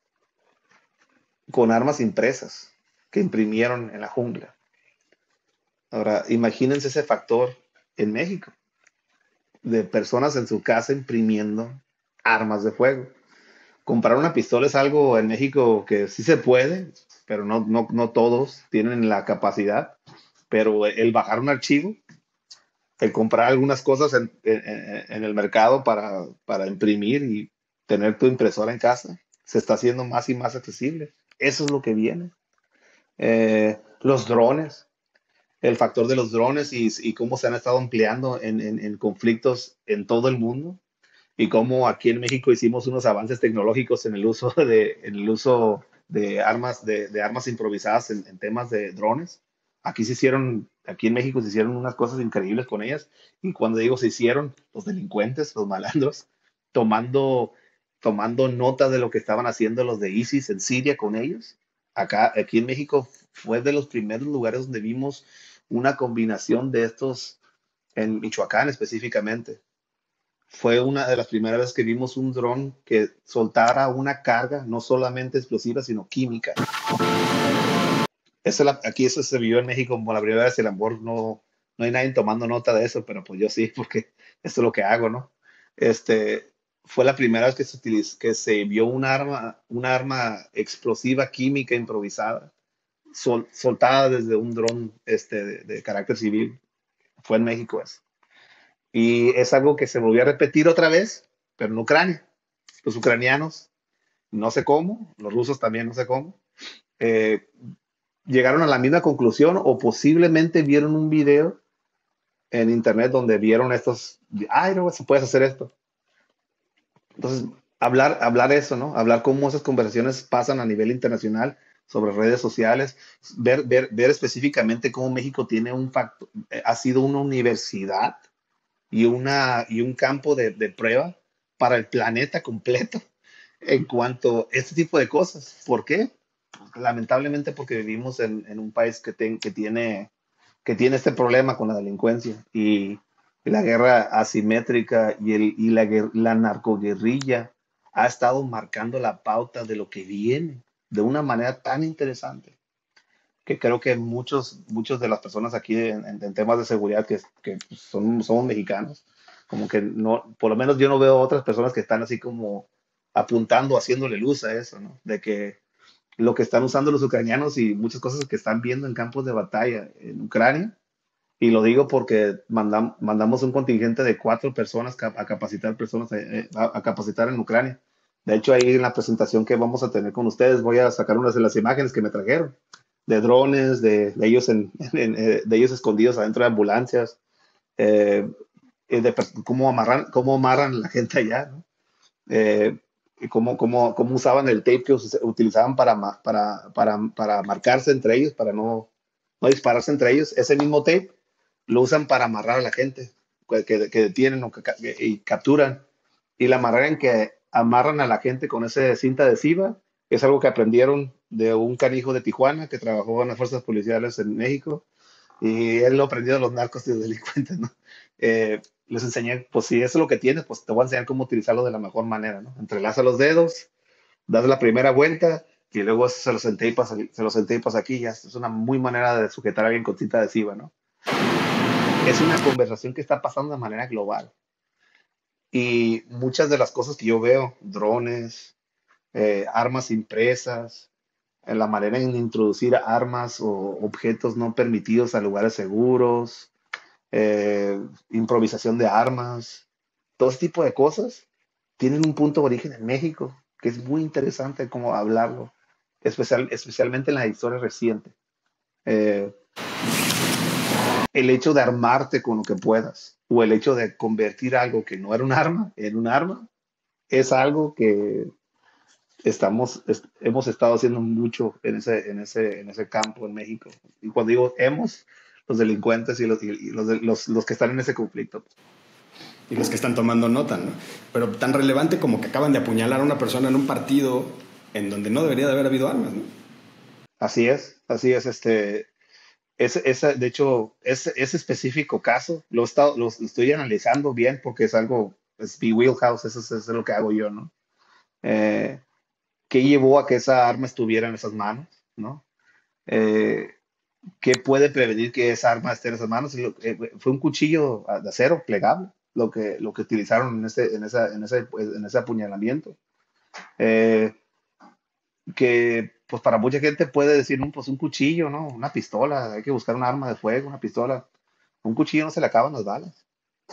con armas impresas que imprimieron en la jungla. Ahora, imagínense ese factor en México, de personas en su casa imprimiendo armas de fuego. Comprar una pistola es algo en México que sí se puede, pero no, no, no todos tienen la capacidad. Pero el bajar un archivo, el comprar algunas cosas en, en- en el mercado para, para imprimir y tener tu impresora en casa, se está haciendo más y más accesible. Eso es lo que viene. Eh, los drones, el factor de los drones y, y cómo se han estado empleando en, en- en conflictos en todo el mundo y cómo aquí en México hicimos unos avances tecnológicos en el uso de, en el uso de armas, de, de armas improvisadas en, en temas de drones. Aquí se hicieron, aquí en México se hicieron unas cosas increíbles con ellas. Y cuando digo se hicieron, los delincuentes, los malandros, tomando, tomando nota de lo que estaban haciendo los de ISIS en Siria con ellos. Acá, aquí en México fue de los primeros lugares donde vimos una combinación de estos, en Michoacán específicamente. Fue una de las primeras veces que vimos un dron que soltara una carga, no solamente explosiva, sino química. Eso la- aquí eso se vio en México como la primera vez, y a lo mejor no, no hay nadie tomando nota de eso, pero pues yo sí, porque esto es lo que hago, ¿no? Este, fue la primera vez que se utilizó, que se vio un arma, un arma explosiva química improvisada, sol- soltada desde un dron este, de, de carácter civil. Fue en México eso. Y es algo que se volvió a repetir otra vez, pero en Ucrania. Los ucranianos, no sé cómo, los rusos también no sé cómo, eh, llegaron a la misma conclusión o posiblemente vieron un video en internet donde vieron estos, ay, no, se puede hacer esto. Entonces, hablar, hablar eso, ¿no? Hablar cómo esas conversaciones pasan a nivel internacional sobre redes sociales, ver, ver, ver específicamente cómo México tiene un factor, eh, ha sido una universidad y, una, y un campo de, de prueba para el planeta completo en cuanto a este tipo de cosas. ¿Por qué? lamentablemente porque vivimos en, en un país que, ten- que tiene, que tiene este problema con la delincuencia y la guerra asimétrica y, el, y la, guer- la narcoguerrilla ha estado marcando la pauta de lo que viene de una manera tan interesante que creo que muchos, muchos de las personas aquí en, en- en temas de seguridad que, que son, somos mexicanos, como que no, por lo menos yo no veo otras personas que están así como apuntando, haciéndole luz a eso, ¿no? De que lo que están usando los ucranianos y muchas cosas que están viendo en campos de batalla en Ucrania, y lo digo porque mandam- mandamos un contingente de cuatro personas cap- a capacitar personas, eh, a, a capacitar en Ucrania. De hecho, ahí en la presentación que vamos a tener con ustedes, voy a sacar unas de las imágenes que me trajeron, de drones, de, de ellos, en, en- eh, de ellos escondidos adentro de ambulancias, eh, y de pers- cómo amarran, cómo amarran a la gente allá, ¿no? Eh, y cómo, cómo, cómo usaban el tape que us- utilizaban para, ma- para, para, para marcarse entre ellos, para no, no dispararse entre ellos. Ese mismo tape lo usan para amarrar a la gente que, que- que detienen o que, ca- que- y capturan. Y la manera en que amarran a la gente con esa cinta adhesiva es algo que aprendieron de un canijo de Tijuana que trabajó en las fuerzas policiales en México y él lo aprendió de los narcos y de los delincuentes, ¿no? Eh, les enseñé, pues si eso es lo que tienes, pues te voy a enseñar cómo utilizarlo de la mejor manera, ¿no? Entrelaza los dedos, das la primera vuelta y luego se los entapas, se los entapas aquí, ya es una muy manera de sujetar a alguien con cinta adhesiva, ¿no? Es una conversación que está pasando de manera global y muchas de las cosas que yo veo, drones, eh, armas impresas, en la manera en introducir armas o objetos no permitidos a lugares seguros, eh, improvisación de armas, todo ese tipo de cosas tienen un punto de origen en México, que es muy interesante como hablarlo, especial, especialmente en la historia reciente. Eh, el hecho de armarte con lo que puedas, o el hecho de convertir algo que no era un arma en un arma, es algo que estamos, est- hemos estado haciendo mucho en ese, en ese, en ese campo en México. Y cuando digo hemos, los delincuentes y los, y- y los, de- los, los que están en ese conflicto. Y los que están tomando nota, ¿no? Pero tan relevante como que acaban de apuñalar a una persona en un partido en donde no debería de haber habido armas, ¿no? Así es, así es. Este, ese, ese, de hecho, ese, ese específico caso lo, he estado- lo- lo estoy analizando bien porque es algo, es mi wheelhouse, eso es, eso es lo que hago yo, ¿no? Eh, ¿Qué llevó a que esa arma estuviera en esas manos, ¿no? Eh, ¿Qué puede prevenir que esa arma esté en esas manos? Y lo- eh, fue un cuchillo de acero plegable lo que, lo que utilizaron en ese, en esa, en ese, pues, en ese apuñalamiento. Eh, que pues para mucha gente puede decir, "No, pues un cuchillo, ¿no? Una pistola, hay que buscar un arma de fuego, una pistola. Un cuchillo no se le acaban las balas.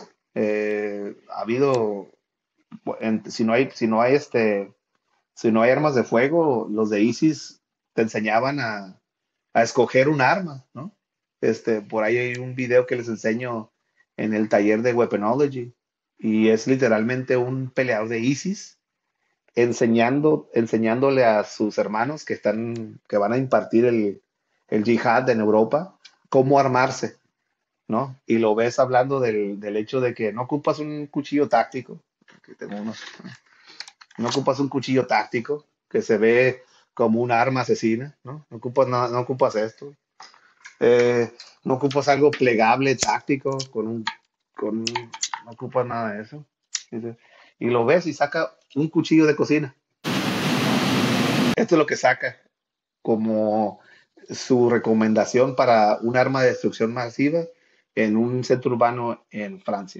Eh, ha habido, en- si no hay, si no hay este, si no hay armas de fuego, los de ISIS te enseñaban a, a escoger un arma, ¿no? Este, por ahí hay un video que les enseño en el taller de Weaponology y es literalmente un peleador de ISIS enseñando, enseñándole a sus hermanos que están, que van a impartir el, el yihad en Europa, cómo armarse, ¿no? Y lo ves hablando del, del hecho de que no ocupas un cuchillo táctico, que tengo unos, no ocupas un cuchillo táctico que se ve como un arma asesina, ¿no? No ocupas, nada- no ocupas esto. Eh, no ocupas algo plegable, táctico, con un, con un- no ocupas nada de eso. Dice, y lo ves y saca un cuchillo de cocina. Esto es lo que saca como su recomendación para un arma de destrucción masiva en un centro urbano en Francia.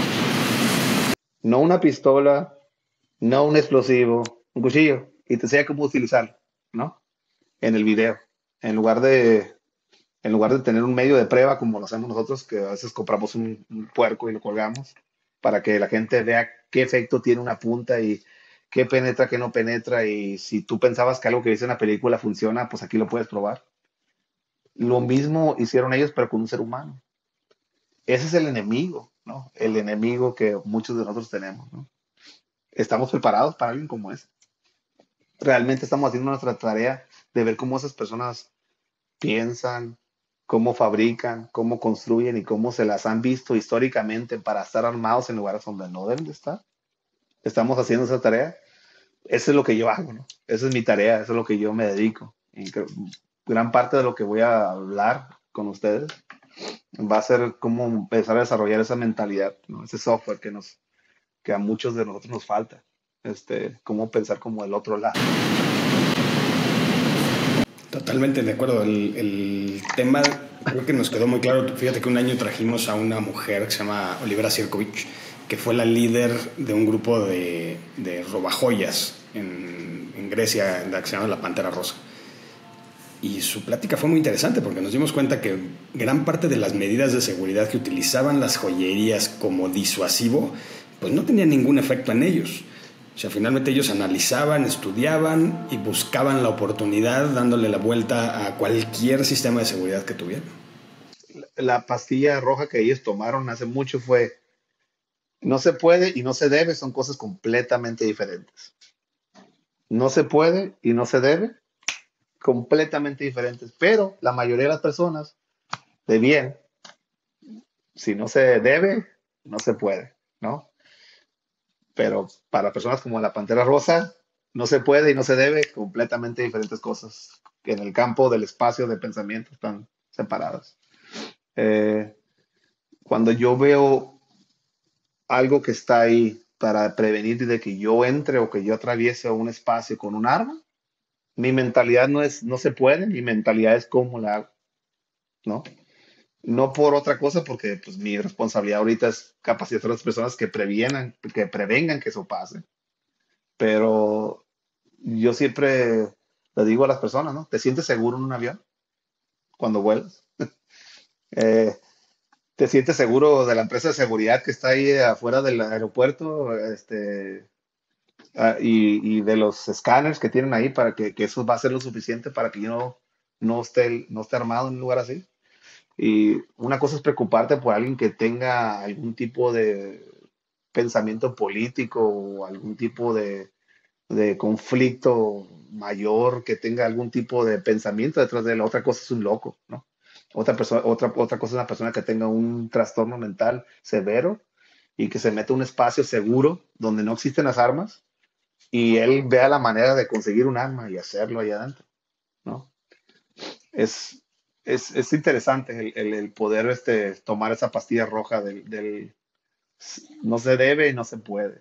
No una pistola, no un explosivo, un cuchillo. Y te enseña cómo utilizarlo, ¿no? En el video. En lugar de, en lugar de tener un medio de prueba como lo hacemos nosotros, que a veces compramos un, un puerco y lo colgamos, para que la gente vea qué efecto tiene una punta y qué penetra, qué no penetra. Y si tú pensabas que algo que viste en la película funciona, pues aquí lo puedes probar. Lo mismo hicieron ellos, pero con un ser humano. Ese es el enemigo, ¿no? El enemigo que muchos de nosotros tenemos, ¿no? ¿Estamos preparados para alguien como ese? Realmente estamos haciendo nuestra tarea de ver cómo esas personas piensan, cómo fabrican, cómo construyen y cómo se las han visto históricamente para estar armados en lugares donde no deben de estar. Estamos haciendo esa tarea. Eso es lo que yo hago, ¿no? Esa es mi tarea, eso es lo que yo me dedico. Y creo- gran parte de lo que voy a hablar con ustedes va a ser cómo empezar a desarrollar esa mentalidad, ¿no? Ese software que nos, que a muchos de nosotros nos falta. Este, cómo pensar como el otro lado. Totalmente de acuerdo. El, el tema creo que nos quedó muy claro. Fíjate que un año trajimos a una mujer que se llama Olivera Sirkovic, que fue la líder de un grupo de, de robajoyas en, en Grecia, la que se llama La Pantera Rosa. Y su plática fue muy interesante porque nos dimos cuenta que gran parte de las medidas de seguridad que utilizaban las joyerías como disuasivo, pues no tenían ningún efecto en ellos. O sea, finalmente ellos analizaban, estudiaban y buscaban la oportunidad dándole la vuelta a cualquier sistema de seguridad que tuvieran. La pastilla roja que ellos tomaron hace mucho fue, no se puede y no se debe, son cosas completamente diferentes. No se puede y no se debe, completamente diferentes. Pero la mayoría de las personas, de bien, si no se debe, no se puede, ¿no? Pero para personas como la Pantera Rosa, no se puede y no se debe, completamente diferentes cosas que en el campo del espacio de pensamiento están separadas. Eh, cuando yo veo algo que está ahí para prevenir de que yo entre o que yo atraviese un espacio con un arma, mi mentalidad no es no se puede, mi mentalidad es cómo la hago, ¿no? No por otra cosa, porque pues mi responsabilidad ahorita es capacitar a las personas que previenan, que prevengan que eso pase. Pero yo siempre le digo a las personas, ¿no? ¿Te sientes seguro en un avión cuando vuelas? Eh, ¿te sientes seguro de la empresa de seguridad que está ahí afuera del aeropuerto? Este, ah, y, y de los escáneres que tienen ahí para que, que eso va a ser lo suficiente para que yo no, no esté, no esté armado en un lugar así. Y una cosa es preocuparte por alguien que tenga algún tipo de pensamiento político o algún tipo de, de conflicto mayor, que tenga algún tipo de pensamiento detrás de él. Otra cosa es un loco, ¿no? Otra, persona, otra, otra cosa es una persona que tenga un trastorno mental severo y que se meta a un espacio seguro donde no existen las armas y él vea la manera de conseguir un arma y hacerlo ahí adentro, ¿no? Es... Es, es interesante el, el, el poder este, tomar esa pastilla roja del, del no se debe y no se puede.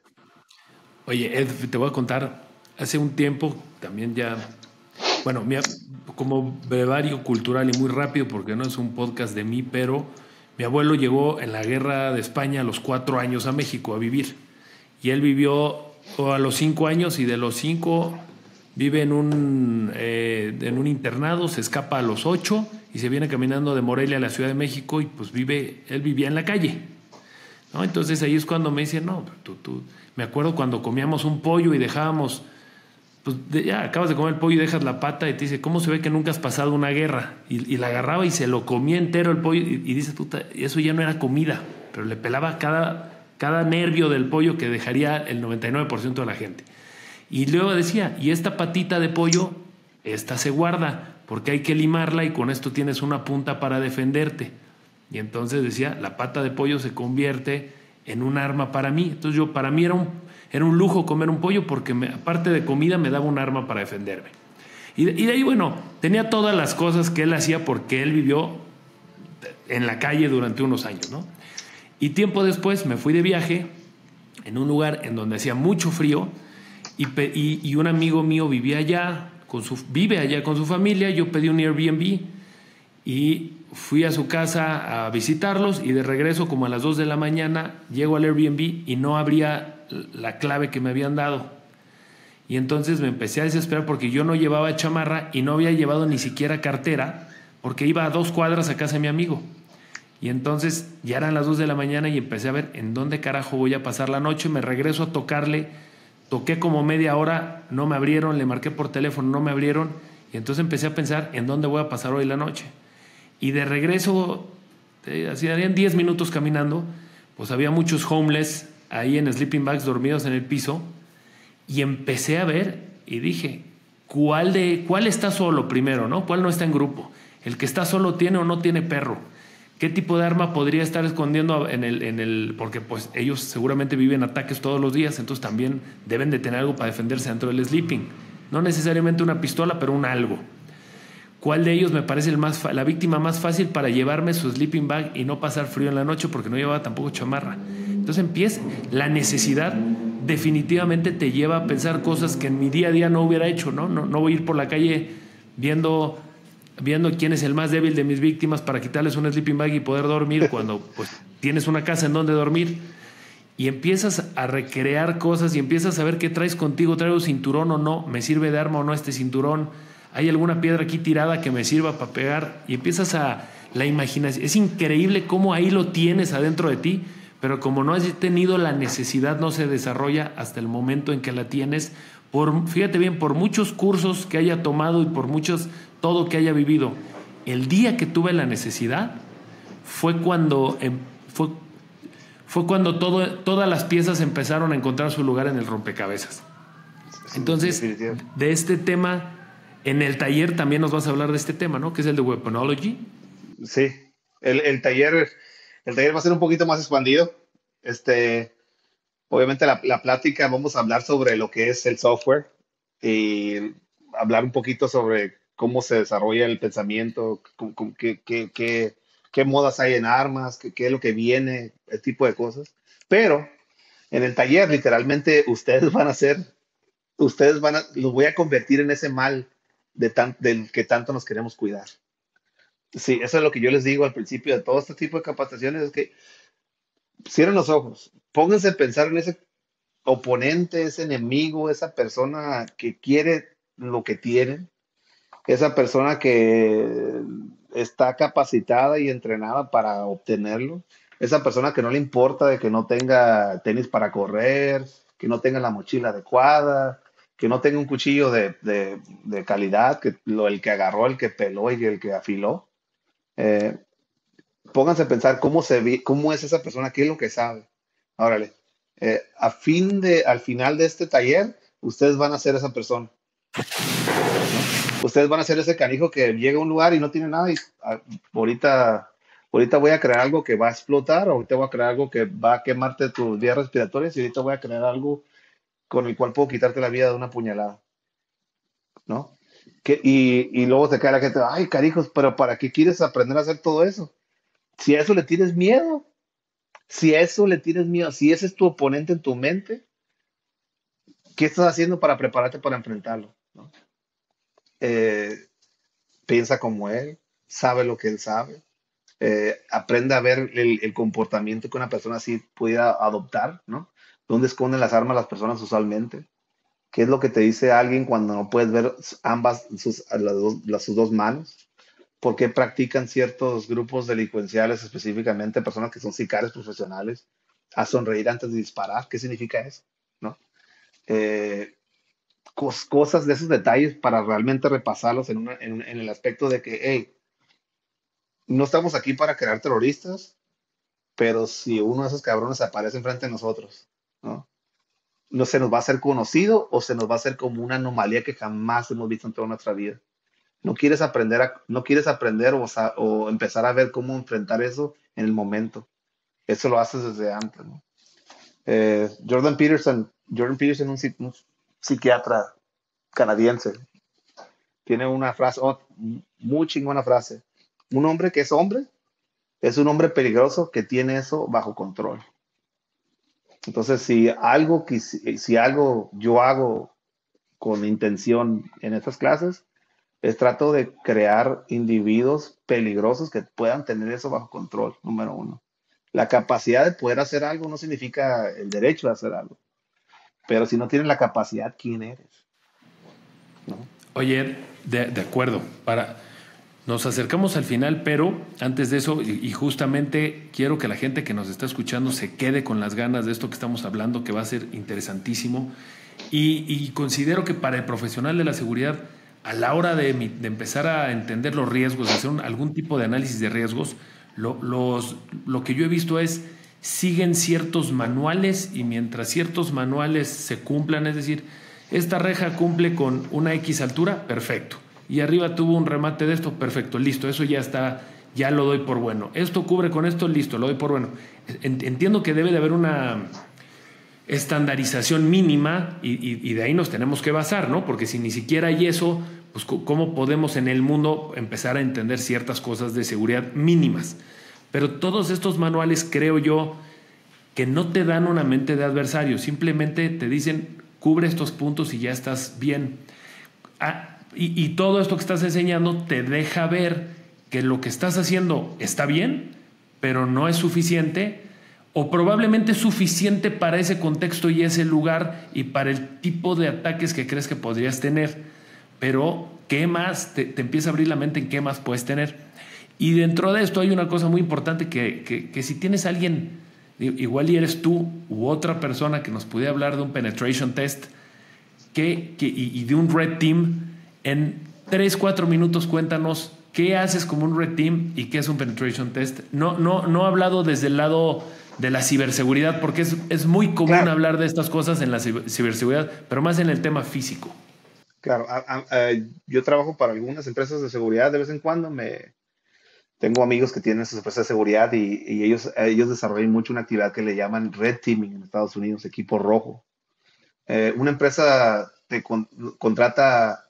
Oye, Ed, te voy a contar, hace un tiempo también ya, bueno, mira, como brevario cultural y muy rápido porque no es un podcast de mí, pero mi abuelo llegó en la guerra de España a los cuatro años a México a vivir y él vivió a los cinco años y de los cinco vive en un, eh, en un internado, se escapa a los ocho y se viene caminando de Morelia a la Ciudad de México y pues vive, él vivía en la calle, ¿no? Entonces ahí es cuando me dicen, no, tú, tú, me acuerdo cuando comíamos un pollo y dejábamos, pues de, ya acabas de comer el pollo y dejas la pata y te dice, ¿cómo se ve que nunca has pasado una guerra? Y, y la agarraba y se lo comía entero el pollo y, y dice, puta, eso ya no era comida, pero le pelaba cada, cada nervio del pollo que dejaría el noventa y nueve por ciento de la gente. Y luego decía, y esta patita de pollo, esta se guarda, porque hay que limarla y con esto tienes una punta para defenderte. Y entonces decía, la pata de pollo se convierte en un arma para mí. Entonces yo, para mí era un, era un lujo comer un pollo porque me, aparte de comida me daba un arma para defenderme. Y de, y de ahí, bueno, tenía todas las cosas que él hacía porque él vivió en la calle durante unos años, ¿no? Y tiempo después me fui de viaje en un lugar en donde hacía mucho frío y, y, y un amigo mío vivía allá, con su, vive allá con su familia. Yo pedí un Airbnb y fui a su casa a visitarlos y de regreso como a las dos de la mañana llego al Airbnb y no abría la clave que me habían dado. Y entonces me empecé a desesperar porque yo no llevaba chamarra y no había llevado ni siquiera cartera porque iba a dos cuadras a casa de mi amigo. Y entonces ya eran las dos de la mañana y empecé a ver en dónde carajo voy a pasar la noche. Me regreso a tocarle, toqué como media hora, no me abrieron, le marqué por teléfono, no me abrieron. Y entonces empecé a pensar en dónde voy a pasar hoy la noche. Y de regreso, eh, así darían diez minutos caminando, pues había muchos homeless ahí en sleeping bags dormidos en el piso. Y empecé a ver y dije, ¿cuál, de, cuál está solo primero, ¿no? ¿Cuál no está en grupo? ¿El que está solo tiene o no tiene perro? ¿Qué tipo de arma podría estar escondiendo en el, en el...? Porque pues ellos seguramente viven ataques todos los días, entonces también deben de tener algo para defenderse dentro del sleeping. No necesariamente una pistola, pero un algo. ¿Cuál de ellos me parece el más la víctima más fácil para llevarme su sleeping bag y no pasar frío en la noche porque no llevaba tampoco chamarra? Entonces empieza, la necesidad definitivamente te lleva a pensar cosas que en mi día a día no hubiera hecho, ¿no? No, no voy a ir por la calle viendo, viendo quién es el más débil de mis víctimas para quitarles un sleeping bag y poder dormir cuando pues, tienes una casa en donde dormir. Y empiezas a recrear cosas y empiezas a ver qué traes contigo. ¿Traigo cinturón o no? ¿Me sirve de arma o no este cinturón? ¿Hay alguna piedra aquí tirada que me sirva para pegar? Y empiezas a la imaginación. Es increíble cómo ahí lo tienes adentro de ti, pero como no has tenido la necesidad, no se desarrolla hasta el momento en que la tienes. Por, fíjate bien, por muchos cursos que haya tomado y por muchos, todo que haya vivido, el día que tuve la necesidad fue cuando, fue, fue cuando todo, todas las piezas empezaron a encontrar su lugar en el rompecabezas. Entonces, de este tema... En el taller también nos vas a hablar de este tema, ¿no? Que es el de Weaponology. Sí, el, el, taller, el taller va a ser un poquito más expandido. Este, obviamente la, la plática vamos a hablar sobre lo que es el software y hablar un poquito sobre cómo se desarrolla el pensamiento, con, con, qué, qué, qué, qué modas hay en armas, qué, qué es lo que viene, ese tipo de cosas. Pero en el taller literalmente ustedes van a hacer, ustedes van a, los voy a convertir en ese mal De tan, del que tanto nos queremos cuidar. Sí, eso es lo que yo les digo al principio de todo este tipo de capacitaciones, es que cierren los ojos, pónganse a pensar en ese oponente, ese enemigo, esa persona que quiere lo que tienen, esa persona que está capacitada y entrenada para obtenerlo, esa persona que no le importa de que no tenga tenis para correr, que no tenga la mochila adecuada, que no tenga un cuchillo de, de, de calidad, que lo, el que agarró, el que peló y el que afiló. Eh, pónganse a pensar cómo, se ve, cómo es esa persona, qué es lo que sabe. Órale, eh, a fin de, al final de este taller, ustedes van a ser esa persona. ¿No? Ustedes van a ser ese canijo que llega a un lugar y no tiene nada y a, ahorita, ahorita voy a crear algo que va a explotar, ahorita voy a crear algo que va a quemarte tus vías respiratorias y ahorita voy a crear algo con el cual puedo quitarte la vida de una puñalada, ¿no? Que, y, y luego te cae la gente, ay, carijos, pero ¿para qué quieres aprender a hacer todo eso? Si a eso le tienes miedo, si a eso le tienes miedo, si ese es tu oponente en tu mente, ¿qué estás haciendo para prepararte para enfrentarlo? ¿No? Eh, piensa como él, sabe lo que él sabe, eh, aprende a ver el, el comportamiento que una persona así pudiera adoptar, ¿no? ¿Dónde esconden las armas las personas usualmente? ¿Qué es lo que te dice alguien cuando no puedes ver ambas sus, las dos, las, sus dos manos? ¿Por qué practican ciertos grupos delincuenciales, específicamente personas que son sicarios profesionales, a sonreír antes de disparar? ¿Qué significa eso? ¿No? Eh, cos, cosas de esos detalles para realmente repasarlos en, una, en, en el aspecto de que, hey, no estamos aquí para crear terroristas, pero si uno de esos cabrones aparece enfrente de nosotros, ¿no? No se nos va a hacer conocido o se nos va a hacer como una anomalía que jamás hemos visto en toda nuestra vida. No quieres aprender, a, no quieres aprender o, o empezar a ver cómo enfrentar eso en el momento. Eso lo haces desde antes, ¿no? Eh, Jordan Peterson, Jordan Peterson, un, un psiquiatra canadiense, tiene una frase, oh, muy chingona frase. Un hombre que es hombre es un hombre peligroso que tiene eso bajo control. Entonces, si algo, si algo yo hago con intención en estas clases, es trato de crear individuos peligrosos que puedan tener eso bajo control, número uno. La capacidad de poder hacer algo no significa el derecho de hacer algo. Pero si no tienes la capacidad, ¿quién eres? ¿No? Oye, de, de acuerdo. Para... Nos acercamos al final, pero antes de eso, y justamente quiero que la gente que nos está escuchando se quede con las ganas de esto que estamos hablando, que va a ser interesantísimo. Y, y considero que para el profesional de la seguridad, a la hora de, de empezar a entender los riesgos, de hacer un, algún tipo de análisis de riesgos, lo, los, lo que yo he visto es, siguen ciertos manuales y mientras ciertos manuales se cumplan, es decir, esta reja cumple con una X altura, perfecto. Y arriba tuvo un remate de esto, perfecto, listo, eso ya está, ya lo doy por bueno. Esto cubre con esto, listo, lo doy por bueno. Entiendo que debe de haber una estandarización mínima y, y, y de ahí nos tenemos que basar, ¿no? Porque si ni siquiera hay eso, pues, cómo podemos en el mundo empezar a entender ciertas cosas de seguridad mínimas. Pero todos estos manuales, creo yo, que no te dan una mente de adversario, simplemente te dicen, cubre estos puntos y ya estás bien. Ah, y, y todo esto que estás enseñando te deja ver que lo que estás haciendo está bien, pero no es suficiente, o probablemente es suficiente para ese contexto y ese lugar y para el tipo de ataques que crees que podrías tener. Pero, ¿qué más? Te, te empieza a abrir la mente en qué más puedes tener. Y dentro de esto hay una cosa muy importante que, que, que si tienes a alguien, igual y eres tú u otra persona que nos pudiera hablar de un penetration test que, que, y, y de un red team, en tres, cuatro minutos cuéntanos qué haces como un red team y qué es un penetration test. No, no, no he hablado desde el lado de la ciberseguridad, porque es, es muy común claro. hablar de estas cosas en la ciberseguridad, pero más en el tema físico. Claro, a, a, a, yo trabajo para algunas empresas de seguridad de vez en cuando, me tengo amigos que tienen sus empresas de seguridad y, y ellos, ellos desarrollan mucho una actividad que le llaman red teaming en Estados Unidos, equipo rojo. Eh, una empresa te con, contrata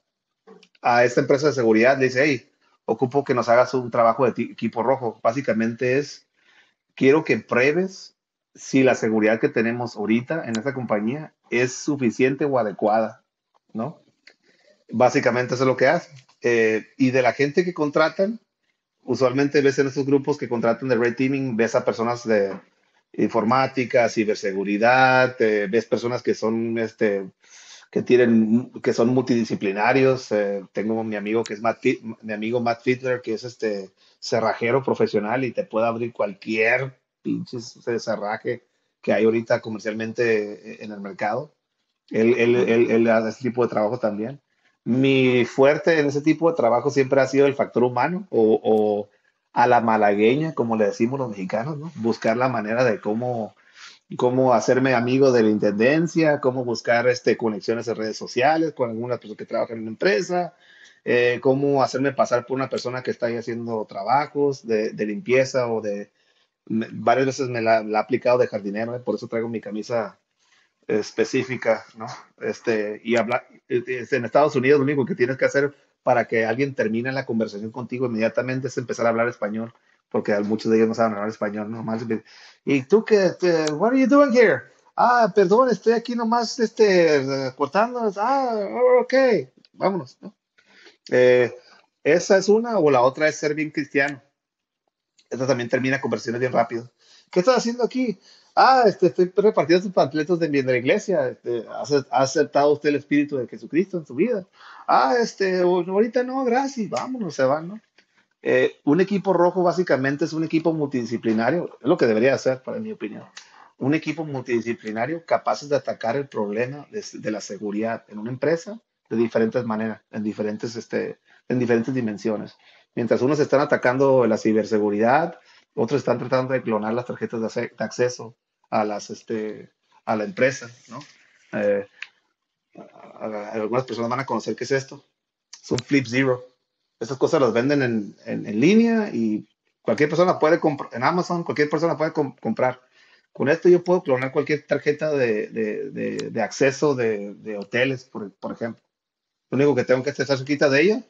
a esta empresa de seguridad, le dice, hey, ocupo que nos hagas un trabajo de equipo rojo. Básicamente es, quiero que pruebes si la seguridad que tenemos ahorita en esta compañía es suficiente o adecuada, ¿no? Básicamente eso es lo que hacen. Eh, y de la gente que contratan, usualmente ves en estos grupos que contratan de red teaming, ves a personas de informática, ciberseguridad, eh, ves personas que son, este, que tienen, que son multidisciplinarios. Eh, tengo mi amigo que es Matt, mi amigo Matt Fiedler, que es este cerrajero profesional y te puede abrir cualquier pinche cerraje que hay ahorita comercialmente en el mercado. Él, él, él, él hace ese tipo de trabajo también. Mi fuerte en ese tipo de trabajo siempre ha sido el factor humano o, o a la malagueña, como le decimos los mexicanos, ¿no? Buscar la manera de cómo, cómo hacerme amigo de la intendencia, cómo buscar este, conexiones en redes sociales con algunas personas que trabajan en una empresa, eh, cómo hacerme pasar por una persona que está ahí haciendo trabajos de, de limpieza o de... Me, varias veces me la, la he aplicado de jardinero, ¿eh? Por eso traigo mi camisa específica, ¿no? Este, y hablar, en Estados Unidos lo único que tienes que hacer para que alguien termine la conversación contigo inmediatamente es empezar a hablar español, porque muchos de ellos no saben hablar español, ¿no? Más, ¿y tú qué? What are you doing here? Ah, perdón, estoy aquí nomás este, cortando. Ah, ok, vámonos, ¿no? Eh, esa es una, o la otra es ser bien cristiano. Esta también termina conversaciones bien rápido. ¿Qué estás haciendo aquí? Ah, este, estoy repartiendo sus panfletos de, de la iglesia. Este, ¿ha aceptado usted el Espíritu de Jesucristo en su vida? Ah, este, ahorita no, gracias. Vámonos, se van, ¿no? Eh, un equipo rojo básicamente es un equipo multidisciplinario. Es lo que debería hacer, para mi opinión. Un equipo multidisciplinario capaces de atacar el problema de, de la seguridad en una empresa de diferentes maneras, en diferentes, este, en diferentes dimensiones. Mientras unos están atacando la ciberseguridad, otros están tratando de clonar las tarjetas de acceso a, las, este, a la empresa, ¿no? Eh, algunas personas van a conocer qué es esto. Son Flip Zero. Estas cosas las venden en, en, en línea y cualquier persona puede comprar. En Amazon, cualquier persona puede comp comprar. Con esto yo puedo clonar cualquier tarjeta de, de, de, de acceso de, de hoteles, por, por ejemplo. Lo único que tengo que estar cerquita de ella,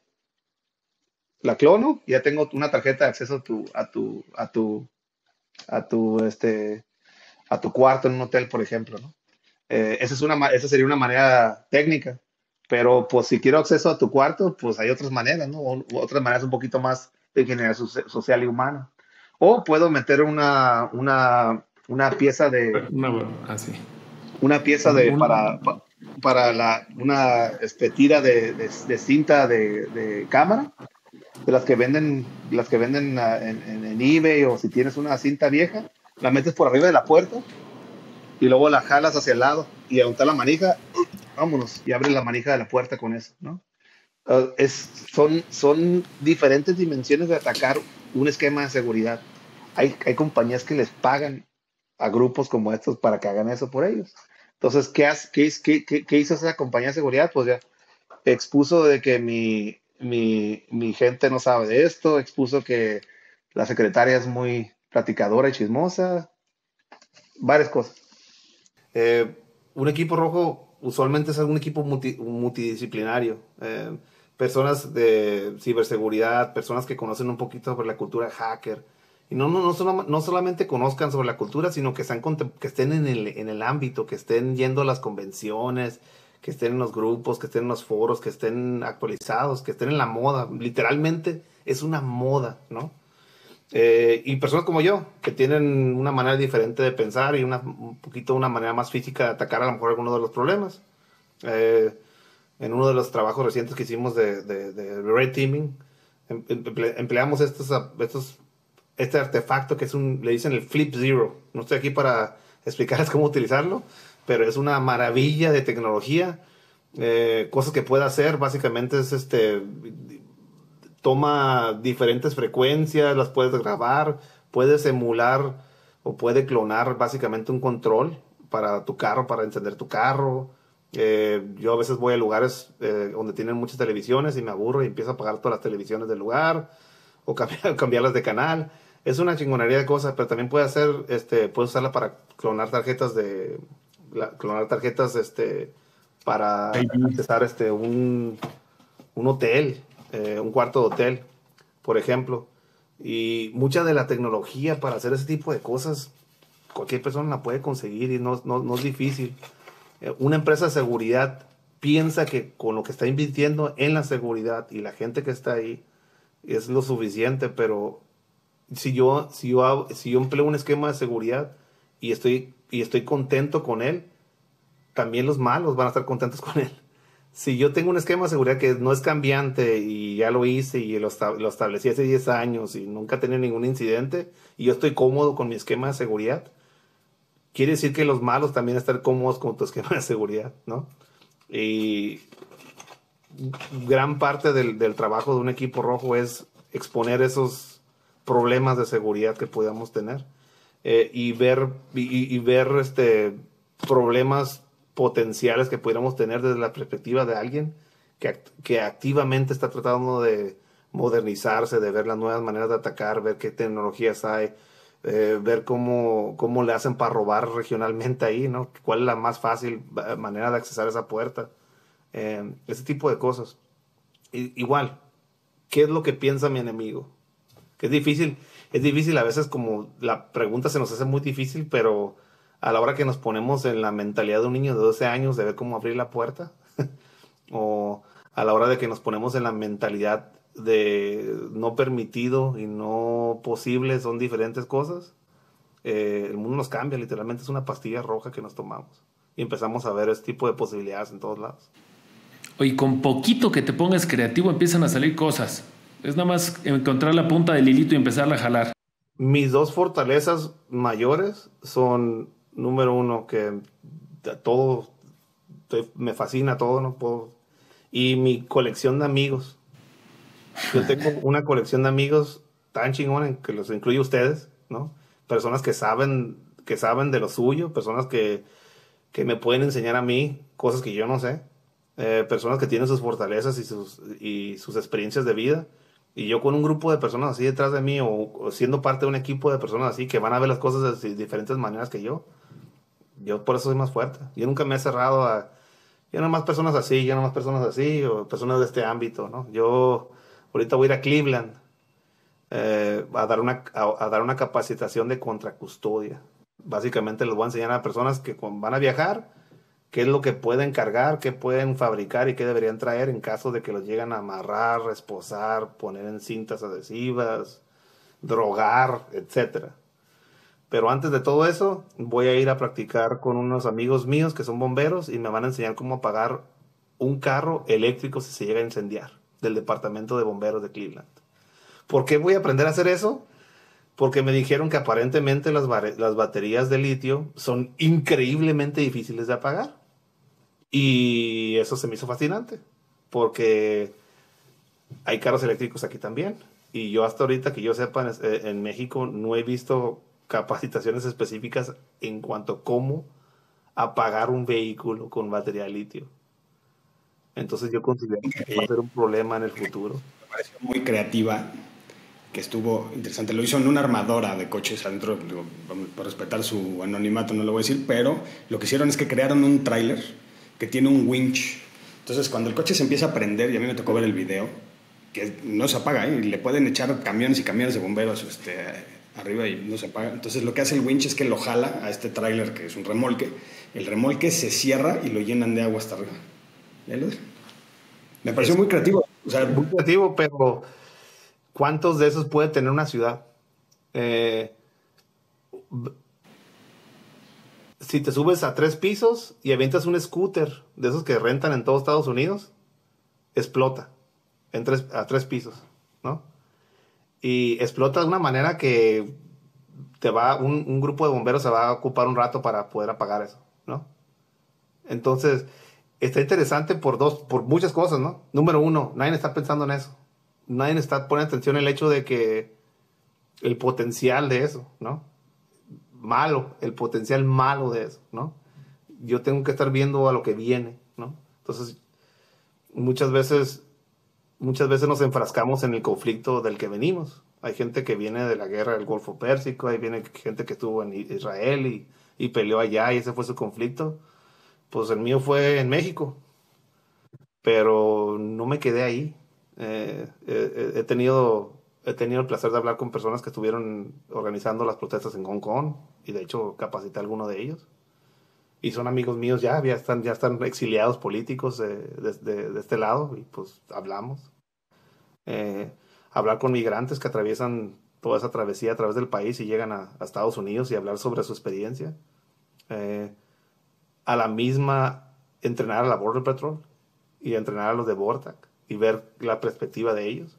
la clono y ya tengo una tarjeta de acceso a tu, a tu, a tu, a tu, este, a tu cuarto en un hotel, por ejemplo, ¿no? Eh, esa, es una, esa sería una manera técnica, pero pues si quiero acceso a tu cuarto, pues hay otras maneras, ¿no? O, otras maneras un poquito más de ingeniería social y humana. O puedo meter una, una, una pieza de... Una, así. Una pieza de, para, para la, una este, tira de, de, de cinta de, de cámara, de las que venden, las que venden en, en, en eBay, o si tienes una cinta vieja, la metes por arriba de la puerta y luego la jalas hacia el lado y a untar la manija, vámonos, y abres la manija de la puerta con eso, ¿no? Uh, es, son, son diferentes dimensiones de atacar un esquema de seguridad. Hay, hay compañías que les pagan a grupos como estos para que hagan eso por ellos. Entonces, ¿qué, has, qué, qué, qué, qué hizo esa compañía de seguridad? Pues ya expuso de que mi, mi, mi gente no sabe de esto, expuso que la secretaria es muy platicadora y chismosa, varias cosas. Eh, un equipo rojo usualmente es un equipo multi, multidisciplinario. Eh, personas de ciberseguridad, personas que conocen un poquito sobre la cultura hacker. Y no, no, no, solo, no solamente conozcan sobre la cultura, sino que, están, que estén en el, en el ámbito, que estén yendo a las convenciones, que estén en los grupos, que estén en los foros, que estén actualizados, que estén en la moda. Literalmente es una moda, ¿no? Eh, y personas como yo, que tienen una manera diferente de pensar y una, un poquito una manera más física de atacar a lo mejor algunos de los problemas. Eh, en uno de los trabajos recientes que hicimos de, de, de red teaming, emple, empleamos estos, estos, este artefacto que es un, le dicen el Flip Zero. No estoy aquí para explicarles cómo utilizarlo, pero es una maravilla de tecnología. Eh, cosas que puede hacer, básicamente es este... toma diferentes frecuencias, las puedes grabar, puedes emular o puede clonar básicamente un control para tu carro, para encender tu carro. Eh, yo a veces voy a lugares eh, donde tienen muchas televisiones y me aburro y empiezo a apagar todas las televisiones del lugar o cambiar, cambiarlas de canal. Es una chingonería de cosas, pero también puede hacer, este, puedes usarla para clonar tarjetas de, la, clonar tarjetas, este, para accesar este un, un hotel. Eh, un cuarto de hotel, por ejemplo. Y mucha de la tecnología para hacer ese tipo de cosas, cualquier persona la puede conseguir y no, no, no es difícil. Eh, una empresa de seguridad piensa que con lo que está invirtiendo en la seguridad y la gente que está ahí es lo suficiente, pero si yo, si yo, hago, si yo empleo un esquema de seguridad y estoy, y estoy contento con él, también los malos van a estar contentos con él. Si yo tengo un esquema de seguridad que no es cambiante y ya lo hice y lo, lo establecí hace diez años y nunca he tenido ningún incidente y yo estoy cómodo con mi esquema de seguridad, quiere decir que los malos también están cómodos con tu esquema de seguridad, ¿no? Y gran parte del, del trabajo de un equipo rojo es exponer esos problemas de seguridad que podamos tener eh, y ver, y, y ver este, problemas potenciales que pudiéramos tener desde la perspectiva de alguien que, que activamente está tratando de modernizarse, de ver las nuevas maneras de atacar, ver qué tecnologías hay, eh, ver cómo, cómo le hacen para robar regionalmente ahí, ¿no? Cuál es la más fácil manera de accesar esa puerta. Eh, ese tipo de cosas. I, igual, ¿qué es lo que piensa mi enemigo? Que es difícil, es difícil a veces, como la pregunta se nos hace muy difícil, pero a la hora que nos ponemos en la mentalidad de un niño de doce años de ver cómo abrir la puerta, o a la hora de que nos ponemos en la mentalidad de no permitido y no posible, son diferentes cosas, eh, el mundo nos cambia, literalmente es una pastilla roja que nos tomamos y empezamos a ver este tipo de posibilidades en todos lados. Oye, con poquito que te pongas creativo empiezan a salir cosas. Es nada más encontrar la punta del hilito y empezarla a jalar. Mis dos fortalezas mayores son... Número uno, que todo, me fascina todo, no puedo. Y mi colección de amigos. Yo tengo una colección de amigos tan chingona que los incluye ustedes, ¿no? Personas que saben, que saben de lo suyo, personas que, que me pueden enseñar a mí cosas que yo no sé, eh, personas que tienen sus fortalezas y sus, y sus experiencias de vida. Y yo con un grupo de personas así detrás de mí, o, o siendo parte de un equipo de personas así que van a ver las cosas de diferentes maneras que yo, yo por eso soy más fuerte. Yo nunca me he cerrado a... Yo no más personas así, yo no más personas así, o personas de este ámbito, ¿no? Yo ahorita voy a ir a Cleveland eh, a, dar una, a, a dar una capacitación de contracustodia. Básicamente les voy a enseñar a personas que van a viajar qué es lo que pueden cargar, qué pueden fabricar y qué deberían traer en caso de que los llegan a amarrar, esposar, poner en cintas adhesivas, drogar, etcétera. Pero antes de todo eso, voy a ir a practicar con unos amigos míos que son bomberos y me van a enseñar cómo apagar un carro eléctrico si se llega a incendiar, del departamento de bomberos de Cleveland. ¿Por qué voy a aprender a hacer eso? Porque me dijeron que aparentemente las, las baterías de litio son increíblemente difíciles de apagar. Y eso se me hizo fascinante, porque hay carros eléctricos aquí también. Y yo hasta ahorita, que yo sepa, en, en México no he visto capacitaciones específicas en cuanto a cómo apagar un vehículo con batería de litio. Entonces yo considero que va a ser un problema en el futuro. Me pareció muy creativa, que estuvo interesante. Lo hizo en una armadora de coches adentro, digo, por respetar su anonimato no lo voy a decir, pero lo que hicieron es que crearon un tráiler que tiene un winch Entonces, cuando el coche se empieza a prender, y a mí me tocó ver el video, que no se apaga, ¿eh? Y le pueden echar camiones y camiones de bomberos este, arriba y no se apaga. Entonces, lo que hace el winch es que lo jala a este tráiler, que es un remolque. El remolque se cierra y lo llenan de agua hasta arriba. ¿Ya lo ves? Me pareció muy creativo. O sea, muy creativo, pero ¿cuántos de esos puede tener una ciudad? Eh, si te subes a tres pisos y avientas un scooter de esos que rentan en todo Estados Unidos, explota en tres, a tres pisos, ¿no? Y explota de una manera que te va, un, un grupo de bomberos se va a ocupar un rato para poder apagar eso, ¿no? Entonces, está interesante por dos, por muchas cosas, ¿no? Número uno, nadie está pensando en eso. Nadie está poniendo atención al hecho de que el potencial de eso, ¿no? Malo, el potencial malo de eso, ¿no? Yo tengo que estar viendo a lo que viene, ¿no? Entonces, muchas veces, muchas veces nos enfrascamos en el conflicto del que venimos. Hay gente que viene de la guerra del Golfo Pérsico, hay viene gente que estuvo en Israel y, y peleó allá y ese fue su conflicto. Pues el mío fue en México, pero no me quedé ahí. Eh, eh, he tenido he tenido el placer de hablar con personas que estuvieron organizando las protestas en Hong Kong y de hecho capacité a alguno de ellos y son amigos míos ya, ya están, ya están exiliados políticos de, de, de, de este lado y pues hablamos. Eh, hablar con migrantes que atraviesan toda esa travesía a través del país y llegan a, a Estados Unidos y hablar sobre su experiencia. Eh, a la misma entrenar a la Border Patrol y entrenar a los de Bortac y ver la perspectiva de ellos.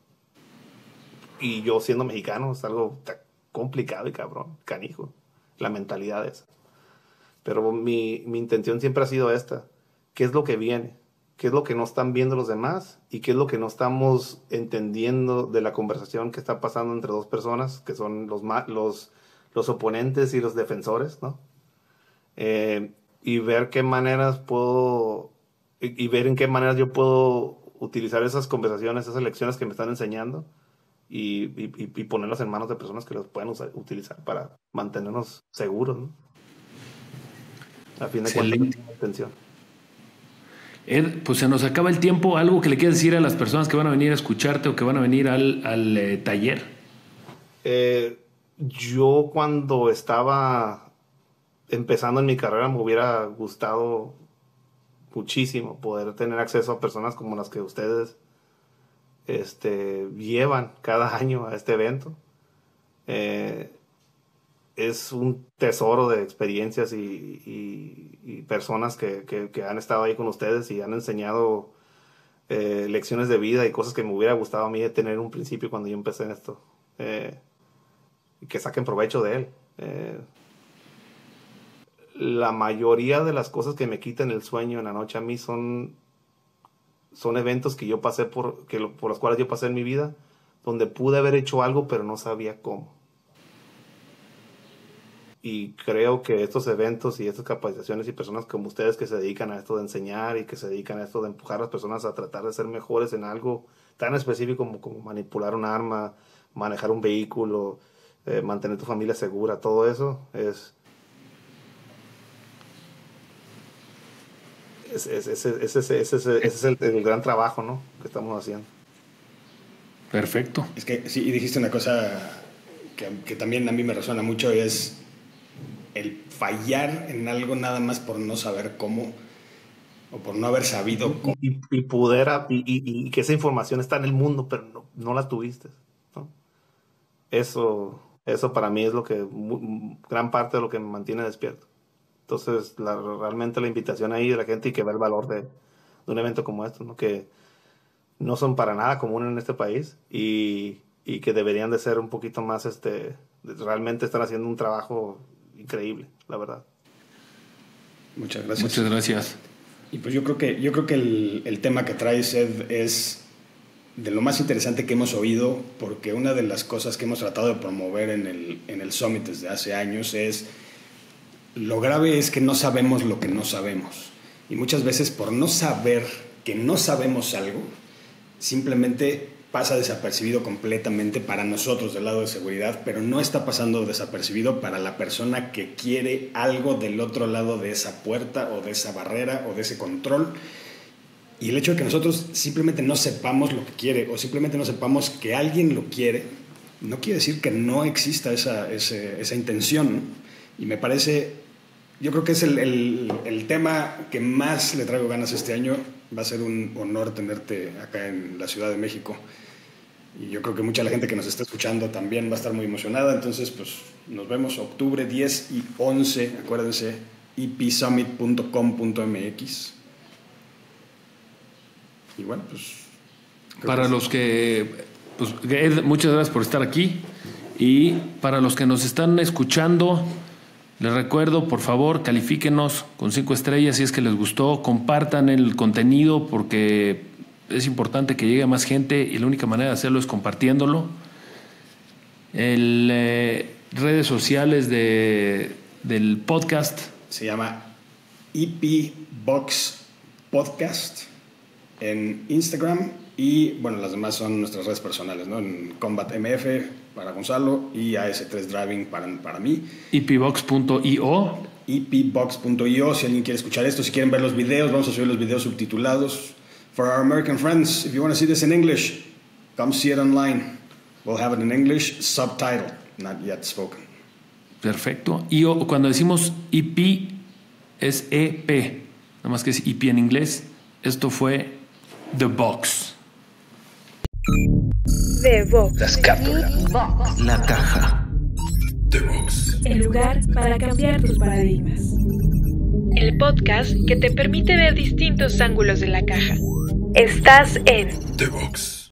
Y yo siendo mexicano es algo complicado y cabrón, canijo, la mentalidad esa. Pero mi, mi intención siempre ha sido esta, ¿qué es lo que viene? ¿Qué es lo que no están viendo los demás? ¿Y qué es lo que no estamos entendiendo de la conversación que está pasando entre dos personas, que son los, los, los oponentes y los defensores, ¿no? Eh, y ver qué maneras puedo, y, y ver en qué maneras yo puedo utilizar esas conversaciones, esas lecciones que me están enseñando y, y, y ponerlas en manos de personas que las puedan usar, utilizar para mantenernos seguros, ¿no? A fin de cuentas, atención. Ed, pues se nos acaba el tiempo. ¿Algo que le quieras decir a las personas que van a venir a escucharte o que van a venir al, al eh, taller? Eh, yo cuando estaba empezando en mi carrera me hubiera gustado muchísimo poder tener acceso a personas como las que ustedes este, llevan cada año a este evento. Eh, es un tesoro de experiencias y, y, y personas que, que, que han estado ahí con ustedes y han enseñado eh, lecciones de vida y cosas que me hubiera gustado a mí de tener en un principio cuando yo empecé en esto. Eh, y que saquen provecho de él. Eh, la mayoría de las cosas que me quitan el sueño en la noche a mí son, son eventos que yo pasé por, que, por los cuales yo pasé en mi vida, donde pude haber hecho algo pero no sabía cómo. Y creo que estos eventos y estas capacitaciones y personas como ustedes que se dedican a esto de enseñar y que se dedican a esto de empujar a las personas a tratar de ser mejores en algo tan específico como, como manipular un arma, manejar un vehículo, eh, mantener tu familia segura, todo eso es... Ese es, es, es, es, es, es, es el, el gran trabajo, ¿no?, que estamos haciendo. Perfecto. Es que sí, y dijiste una cosa que, que también a mí me resuena mucho, es el fallar en algo nada más por no saber cómo o por no haber sabido cómo. Y, y, poder, y, y, y que esa información está en el mundo, pero no, no la tuviste, ¿no? Eso, eso para mí es lo que, gran parte de lo que me mantiene despierto. Entonces, la, realmente la invitación ahí de la gente y que ve el valor de, de un evento como este, ¿no?, que no son para nada comunes en este país y, y que deberían de ser un poquito más, este, realmente están haciendo un trabajo increíble, la verdad. Muchas gracias. Muchas gracias. Y pues yo creo que, yo creo que el, el tema que traes, Ed, es de lo más interesante que hemos oído, porque una de las cosas que hemos tratado de promover en el, en el Summit desde hace años es lo grave es que no sabemos lo que no sabemos. Y muchas veces por no saber que no sabemos algo, simplemente pasa desapercibido completamente para nosotros del lado de seguridad, pero no está pasando desapercibido para la persona que quiere algo del otro lado de esa puerta o de esa barrera o de ese control. Y el hecho de que nosotros simplemente no sepamos lo que quiere o simplemente no sepamos que alguien lo quiere, no quiere decir que no exista esa, ese, esa intención, ¿no? Y me parece, yo creo que es el, el, el tema que más le traigo ganas este año. Va a ser un honor tenerte acá en la Ciudad de México. Y yo creo que mucha la gente que nos está escuchando también va a estar muy emocionada. Entonces, pues nos vemos octubre diez y once. Acuérdense, e p summit punto com punto m x. Y bueno, pues... Para los que... Pues, Ed, muchas gracias por estar aquí. Y para los que nos están escuchando, les recuerdo, por favor, califíquenos con cinco estrellas si es que les gustó. Compartan el contenido porque es importante que llegue a más gente y la única manera de hacerlo es compartiéndolo. El, eh, redes sociales de, del podcast. Se llama E P Box Podcast en Instagram y bueno, las demás son nuestras redes personales, ¿no? En Combat M F para Gonzalo y A S tres Driving para, para mí. e p box punto i o e p box punto i o si alguien quiere escuchar esto, si quieren ver los videos, vamos a subir los videos subtitulados. For our American friends, if you want to see this in English, come see it online. We'll have it in English, subtitle, not yet spoken. Perfecto. Y o, cuando decimos E P es E P, nada más que es E P en inglés. Esto fue The Box. The Box. La escápula. La caja. The Box. El lugar para cambiar tus paradigmas. El podcast que te permite ver distintos ángulos de la caja. Estás en The Box.